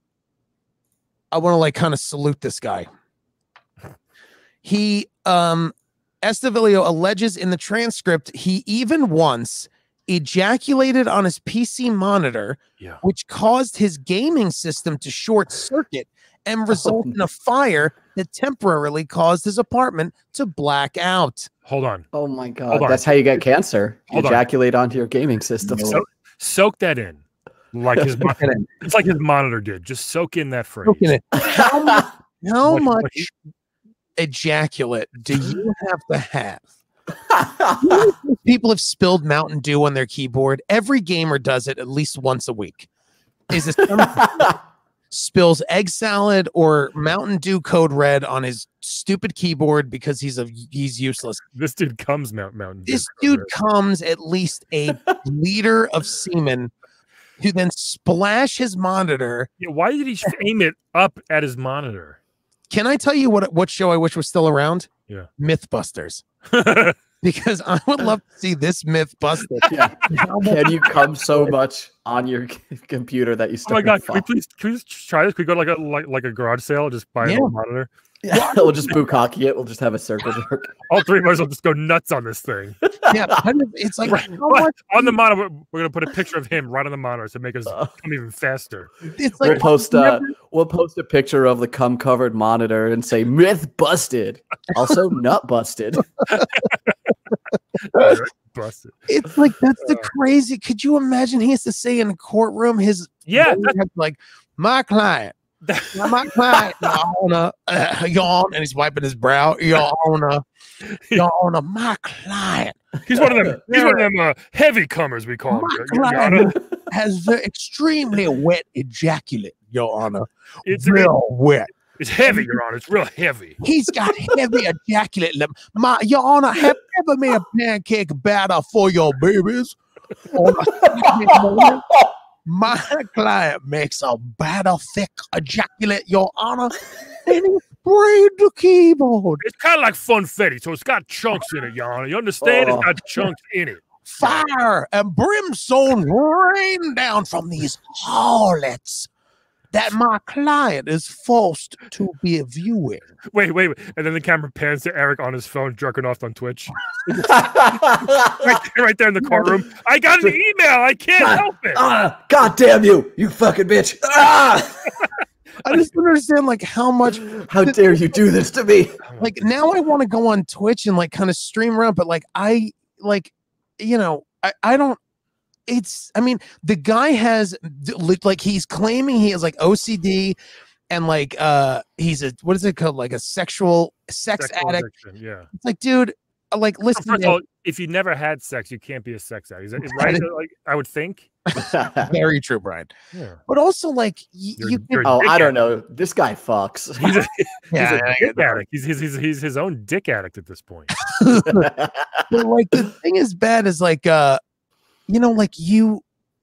I want to like kind of salute this guy. He um, Estevillo alleges in the transcript he even once ejaculated on his P C monitor, Yeah. which caused his gaming system to short circuit and result Oh. in a fire that temporarily caused his apartment to black out. Hold on. Oh my god. Hold on. That's how you get cancer. You Hold on. ejaculate onto your gaming system. So, soak that in. Like his mon- Look at it. it's like his monitor did. Just soak in that phrase. Look at it. How much, how What- what much he- ejaculate do you have to have? People have spilled Mountain Dew on their keyboard. Every gamer does it at least once a week. Is it some spills egg salad or Mountain Dew Code Red on his stupid keyboard because he's a he's useless? This dude comes Mount Mountain. Dew This Code dude Red. comes at least a liter of semen to then splash his monitor. Yeah, why did he aim it up at his monitor? Can I tell you what what show I wish was still around? Yeah. Mythbusters. Because I would love to see this myth busted. Yeah. How much- Can you come so much on your computer that you Oh my start? god! Can we please? Can we just try this? Can we go to like a like, like a garage sale? Just buy a Yeah. little monitor. Yeah, we'll just bukkake it. We'll just have a circle jerk. All three of us will just go nuts on this thing. yeah, I don't- it's like Right. how much, On the monitor, we're- we're gonna put a picture of him right on the monitor to make us Uh. come even faster. it's like We'll post uh, never- we'll post a picture of the cum covered monitor and say myth busted. Also nut busted. Busted. it's like that's the Uh. crazy. Could you imagine he has to say in a courtroom his Yeah, lawyer has to like my client, now my client, Your Honor, uh, Your Honor, and he's wiping his brow, Your Honor, Your Honor, my client He's one of them. He's one of them uh, heavy comers we call him. My Your- Your Honor. client has very extremely wet ejaculate, Your Honor, It's real wet. it's heavy, Your Honor. It's real heavy. He's got heavy ejaculate. in him. My, Your Honor, have you ever made a pancake batter for your babies? On a Saturday morning? My client makes a batter thick ejaculate, Your Honor, and he sprayed the keyboard. It's kind of like funfetti, so it's got chunks in it, Your Honor. You understand? Oh. It's got chunks in it. Fire and brimstone rain down from these harlots that my client is forced to be viewing. Wait, wait, wait. And then the camera pans to Eric on his phone, jerking off on Twitch. Right, there- right there in the courtroom. I got an email. I can't help it. Ah, God damn you, you fucking bitch. Ah! I just don't understand like how much How dare you do this to me? like now I want to go on Twitch and like kind of stream around, but like I like you know, I, I don't it's I mean the guy has like he's claiming he has like O C D and like uh he's a what is it called, like a sexual sex Sexual addict. addiction, yeah. It's like, dude, like listen. First of all, if you never had sex, you can't be a sex addict. Is that, right? Like I would think. Very true, Brian. Yeah. But also, like y- You're- you. you're Can, Oh, dick I don't addict. know. This guy fucks. He's a, Yeah, he's a I dick get that. addict. He's, he's, he's, he's his own dick addict at this point. but like the thing is bad is like uh, you know, like you.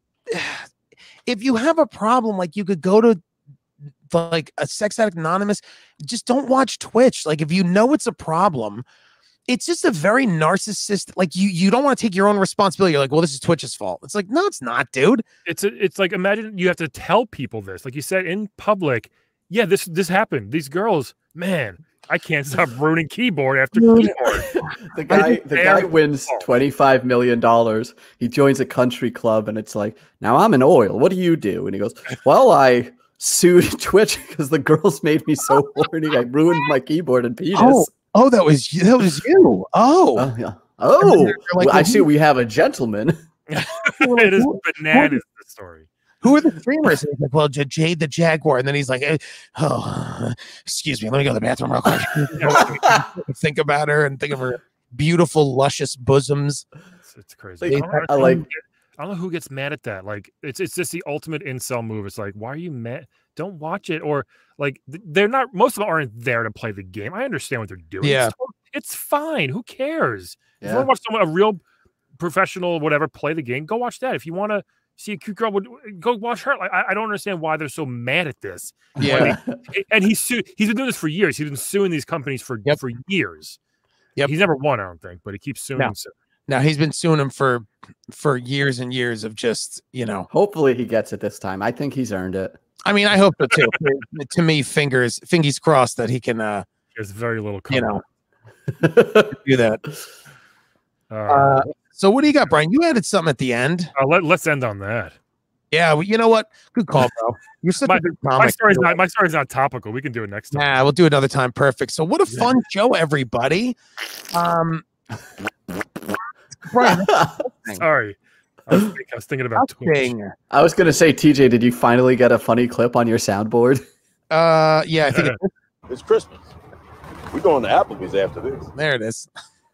If you have a problem, like you could go to like a Sex Addict Anonymous, just don't watch Twitch. Like if you know it's a problem, it's just a very narcissistic, like you you don't want to take your own responsibility. You're like, well, this is Twitch's fault. It's like, no, it's not, dude. It's a, it's like, imagine you have to tell people this, like you said, in public. Yeah, this this happened. These girls, man, I can't stop ruining keyboard after keyboard. the guy the They're- guy wins twenty-five million dollars. He joins a country club and it's like, now I'm in oil. What do you do? And he goes, well, I sued Twitch because the girls made me so horny. I ruined my keyboard and penis. Oh, oh, that was you. That was you. Oh, Oh, yeah. Oh, they're like, well, I well, see we have a gentleman. It is bananas, the story. who are the streamers? And he's like, well, J- Jade the Jaguar, and then he's like, eh, oh, excuse me, let me go to the bathroom real quick. Think about her and think of her beautiful, luscious bosoms. It's, it's crazy. Like, I, don't, I like- I don't know who gets mad at that. Like, it's it's just the ultimate incel move. It's like, why are you mad? Don't watch it. Or like, th- they're not. Most of them aren't there to play the game. I understand what they're doing. Yeah. it's, it's fine. Who cares? If you Yeah. want to watch someone, a real professional, whatever, play the game, go watch that. If you want to see a cute girl, would go watch her. Like, I, I don't understand why they're so mad at this. Yeah, And he's su- he's been doing this for years. He's been suing these companies for Yep. for years. Yep. He's never won, I don't think, but he keeps suing. No. them. now he's been suing him for for years and years of just, you know. Hopefully he gets it this time. I think he's earned it. I mean, I hope so too. To me, fingers fingers crossed that he can, uh, There's very little. you cover. know, do that. Uh, Uh, so what do you got, Brian? You added something at the end. uh, let, let's end on that. Yeah, well, you know what? Good call, bro. You're such My, a good my comic. story's not my story's not topical. We can do it next time. Nah, we'll do it another time. Perfect. So what a fun show, everybody. Um, Brian, Sorry, I was, thinking, I was thinking about Twitch. nothing. I was gonna say, T J, did you finally get a funny clip on your soundboard? Uh, yeah, I think it, It's Christmas. We're going to Applebee's after this. there it is.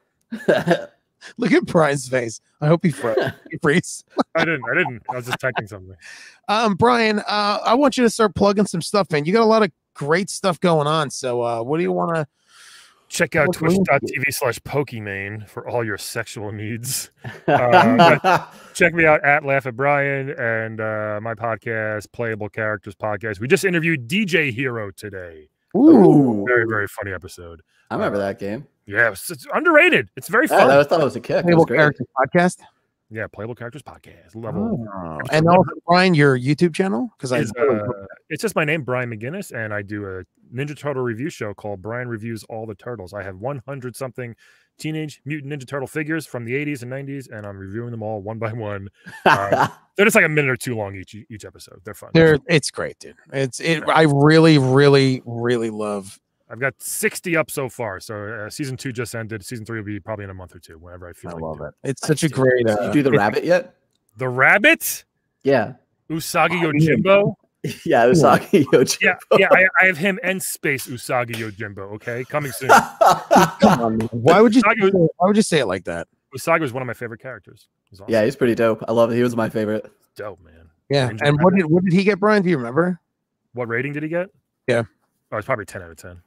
Look at Brian's face. I hope he froze. He freeze. I didn't. I didn't. I was just typing something. Um, Brian, uh, I want you to start plugging some stuff in. You got a lot of great stuff going on. So, uh, what do you want to? Check out What link? twitch.tv slash Pokimane for all your sexual needs. Uh, check me out at Laugh at Brian and uh, my podcast, Playable Characters Podcast. We just interviewed D J Hero today. Ooh, Very, very funny episode. I remember that game. Yeah, it's, it's underrated. It's very Yeah, fun. I thought it was a kick. It was Playable great. Characters podcast. Yeah, Playable Characters Podcast. Level. Oh. And also, Brian, your YouTube channel, because I Is, uh, it's just my name, Brian McGuinness, and I do a Ninja Turtle review show called Brian Reviews All the Turtles. I have one hundred something Teenage Mutant Ninja Turtle figures from the eighties and nineties, and I'm reviewing them all one by one. Uh, they're just like a minute or two long each each episode. They're fun. they're it's great, dude. It's it. I really, really, really love. I've got sixty up so far. So uh, season two just ended. Season three will be probably in a month or two, whenever I feel I like love doing it. It's such a great. Did you Uh, do the rabbit yet? The Rabbit, Yeah. Usagi Oh, yeah. Yojimbo. Yeah, Usagi Yojimbo. Yeah, yeah, I, I have him and Space Usagi Yojimbo. Okay, coming soon. come on, man. Why would you? Usagi- Why would you say it like that? Usagi was one of my favorite characters. He's awesome. Yeah, he's pretty dope. I love it. He was my favorite. Dope, man. Yeah. Ninja And what Rabbit. did what did he get, Brian? Do you remember? What rating did he get? Yeah. Oh, it's probably ten out of ten.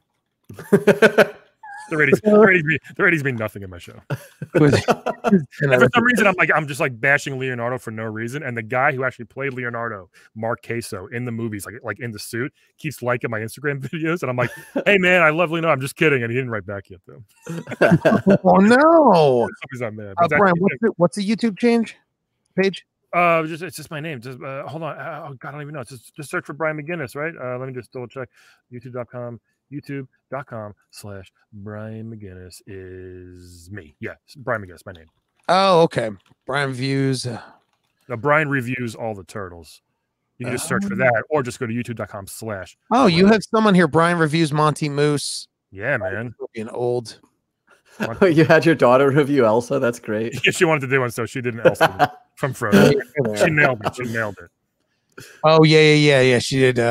The ratings, the ratings, mean, the ratings mean nothing in my show. Was- And for some reason, I'm like, I'm just like bashing Leonardo for no reason. And the guy who actually played Leonardo, Mark Queso, in the movies, like like in the suit, keeps liking my Instagram videos. And I'm like, hey man, I love Leonardo. I'm just kidding. And he didn't write back yet though. oh no, He's not mad. uh, But it's Brian. actually- What's the, what's the YouTube change page? Uh, just it's just my name. Just uh, hold on. Uh, oh God, I don't even know. It's just just search for Brian McGuinness, right? Uh, let me just double check. YouTube dot com. YouTube.com slash Brian McGuinness is me. Yeah, Brian McGuinness, my name. Oh, okay. Brian views. Now Brian reviews all the turtles. You can just search for that, or just go to YouTube.com slash. Oh, you have someone here. Brian reviews Monty Moose. Yeah, man. Being old. You had your daughter review Elsa. That's great. Yeah, she wanted to do one, so she did an Elsa from Frozen. She nailed it. She nailed it. Oh yeah, yeah, yeah, yeah. She did. Uh,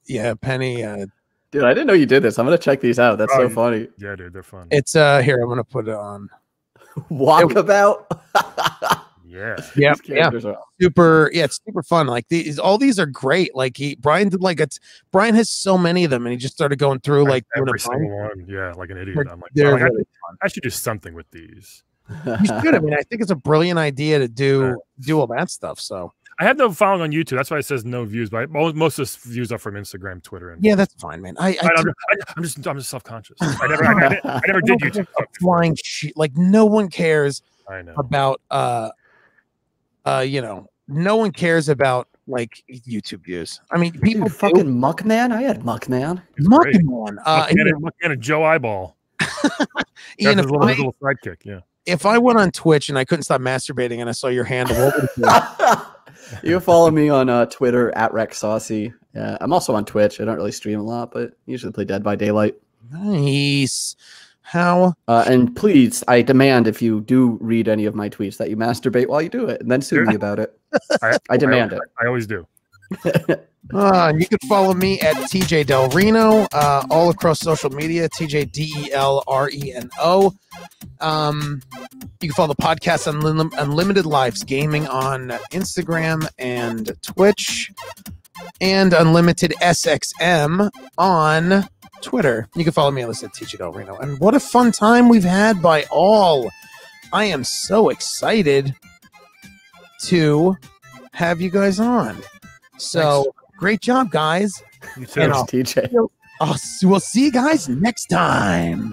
Yeah, Penny. Uh, Dude, I didn't know you did this. I'm gonna check these out. That's Oh, so funny. Yeah, dude, they're fun. it's uh here. I'm gonna put it on. Walkabout. Yeah. Yeah, These characters are super. Yeah, it's super fun. Like these, all these are great. Like he, Brian did like it's. Brian has so many of them, and he just started going through like doing every a single bunch. one. Yeah, like an idiot. They're- I'm like, they're I'm like, I, really I should do something with these. You should. I mean, I think it's a brilliant idea to do Right. do all that stuff. So I have no following on YouTube. That's why it says no views. But most, most of the views are from Instagram, Twitter, and yeah, that's fine, man. I, I, I, am do- I'm just I'm just self conscious. I never I, I, I never I did don't give YouTube. a flying shit. Like no one cares I know. about uh uh you know no one cares about like YouTube views. I mean, people Dude, fucking Muckman. I had Muckman. It's great. Muckman. Uh, Muckman and, Muckman and Joe Eyeball. Ian, That's if his little, I, his little sidekick. Yeah. if I went on Twitch and I couldn't stop masturbating and I saw your handle, what would it be? You can follow me on uh, Twitter at Rex Saucy. Yeah, I'm also on Twitch. I don't really stream a lot, but usually play Dead by Daylight. Nice. How? Uh, and please, I demand if you do read any of my tweets that you masturbate while you do it, and then sue me about it. I, I demand I, it. I always do. Uh, and you can follow me at T J Del Reno, uh, all across social media, T J D E L R E N O. Um, you can follow the podcast Unlim- Unlimited Lives Gaming on Instagram and Twitch, and Unlimited S X M on Twitter. You can follow me on this at T J Del Reno. And what a fun time we've had by all. I am so excited to have you guys on. So Thanks. Great job, guys. You too. And Thanks, I'll- T J. I'll, we'll see you guys next time.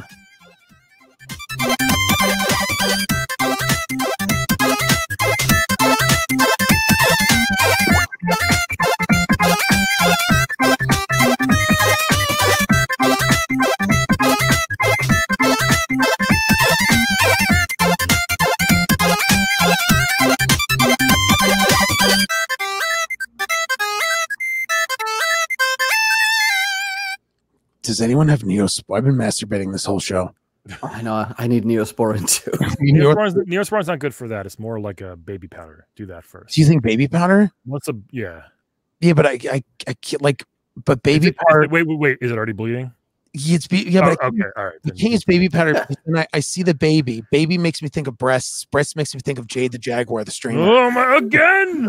Does anyone have Neospor? I've been masturbating this whole show. I know. I need Neosporin too. Neo- Neosporin's, Neosporin's not good for that. It's more like a baby powder. Do that first. Do you think baby powder? What's a yeah? Yeah, but I, I, I can't like, but baby Is it- is powder. it- wait, wait, wait. Is it already bleeding? It's be, yeah, but Oh, I, okay, all right. you then. can't use baby powder. Because then I, I see the baby. Baby makes me think of breasts. Breasts makes me think of Jade the Jaguar, the streamer. Oh my! Again.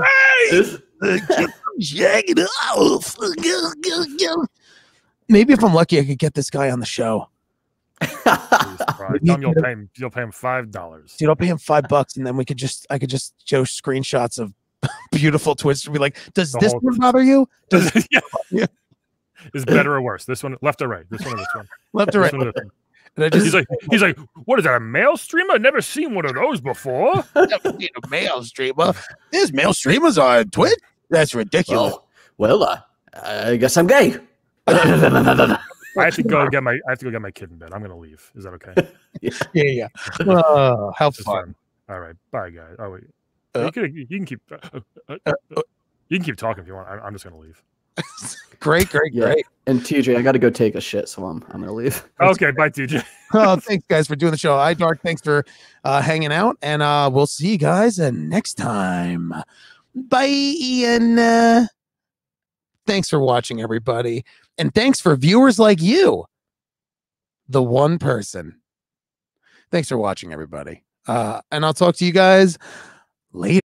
Shag it off. Maybe if I'm lucky, I could get this guy on the show. Jesus Christ. Tell him you'll pay him. You'll pay him five dollars. Dude, I'll pay him five bucks, and then we could just, I could just show screenshots of beautiful Twitch to be like, does The this whole- one bother you? Does yeah. Yeah. Is better or worse? This one, left or right? This one or this one? left or This right? one or this one? And I just, He's like, he's like, what is that? A male streamer? I've never seen one of those before. never seen a male streamer. There's male streamers on Twitch. That's ridiculous. well, well uh, I guess I'm gay. I have to go get my. I have to go get my kid in bed. I'm gonna leave. Is that okay? yeah, yeah. Oh, how Just fun. fun. All right. Bye, guys. Oh wait. Uh, you, can, you can keep. Uh, uh, uh, uh, you can keep talking if you want. I, I'm just gonna leave. Great, great, Yeah. great. And T J, I got to go take a shit, so I'm I'm gonna leave. Okay. Bye, T J. Oh, thanks, guys, for doing the show. Hi, Dark. Thanks for uh, hanging out, and uh, we'll see you guys uh, next time. Bye, Ian. Uh, thanks for watching, everybody, and thanks for viewers like you, the one person. Thanks for watching, everybody, uh, and I'll talk to you guys later.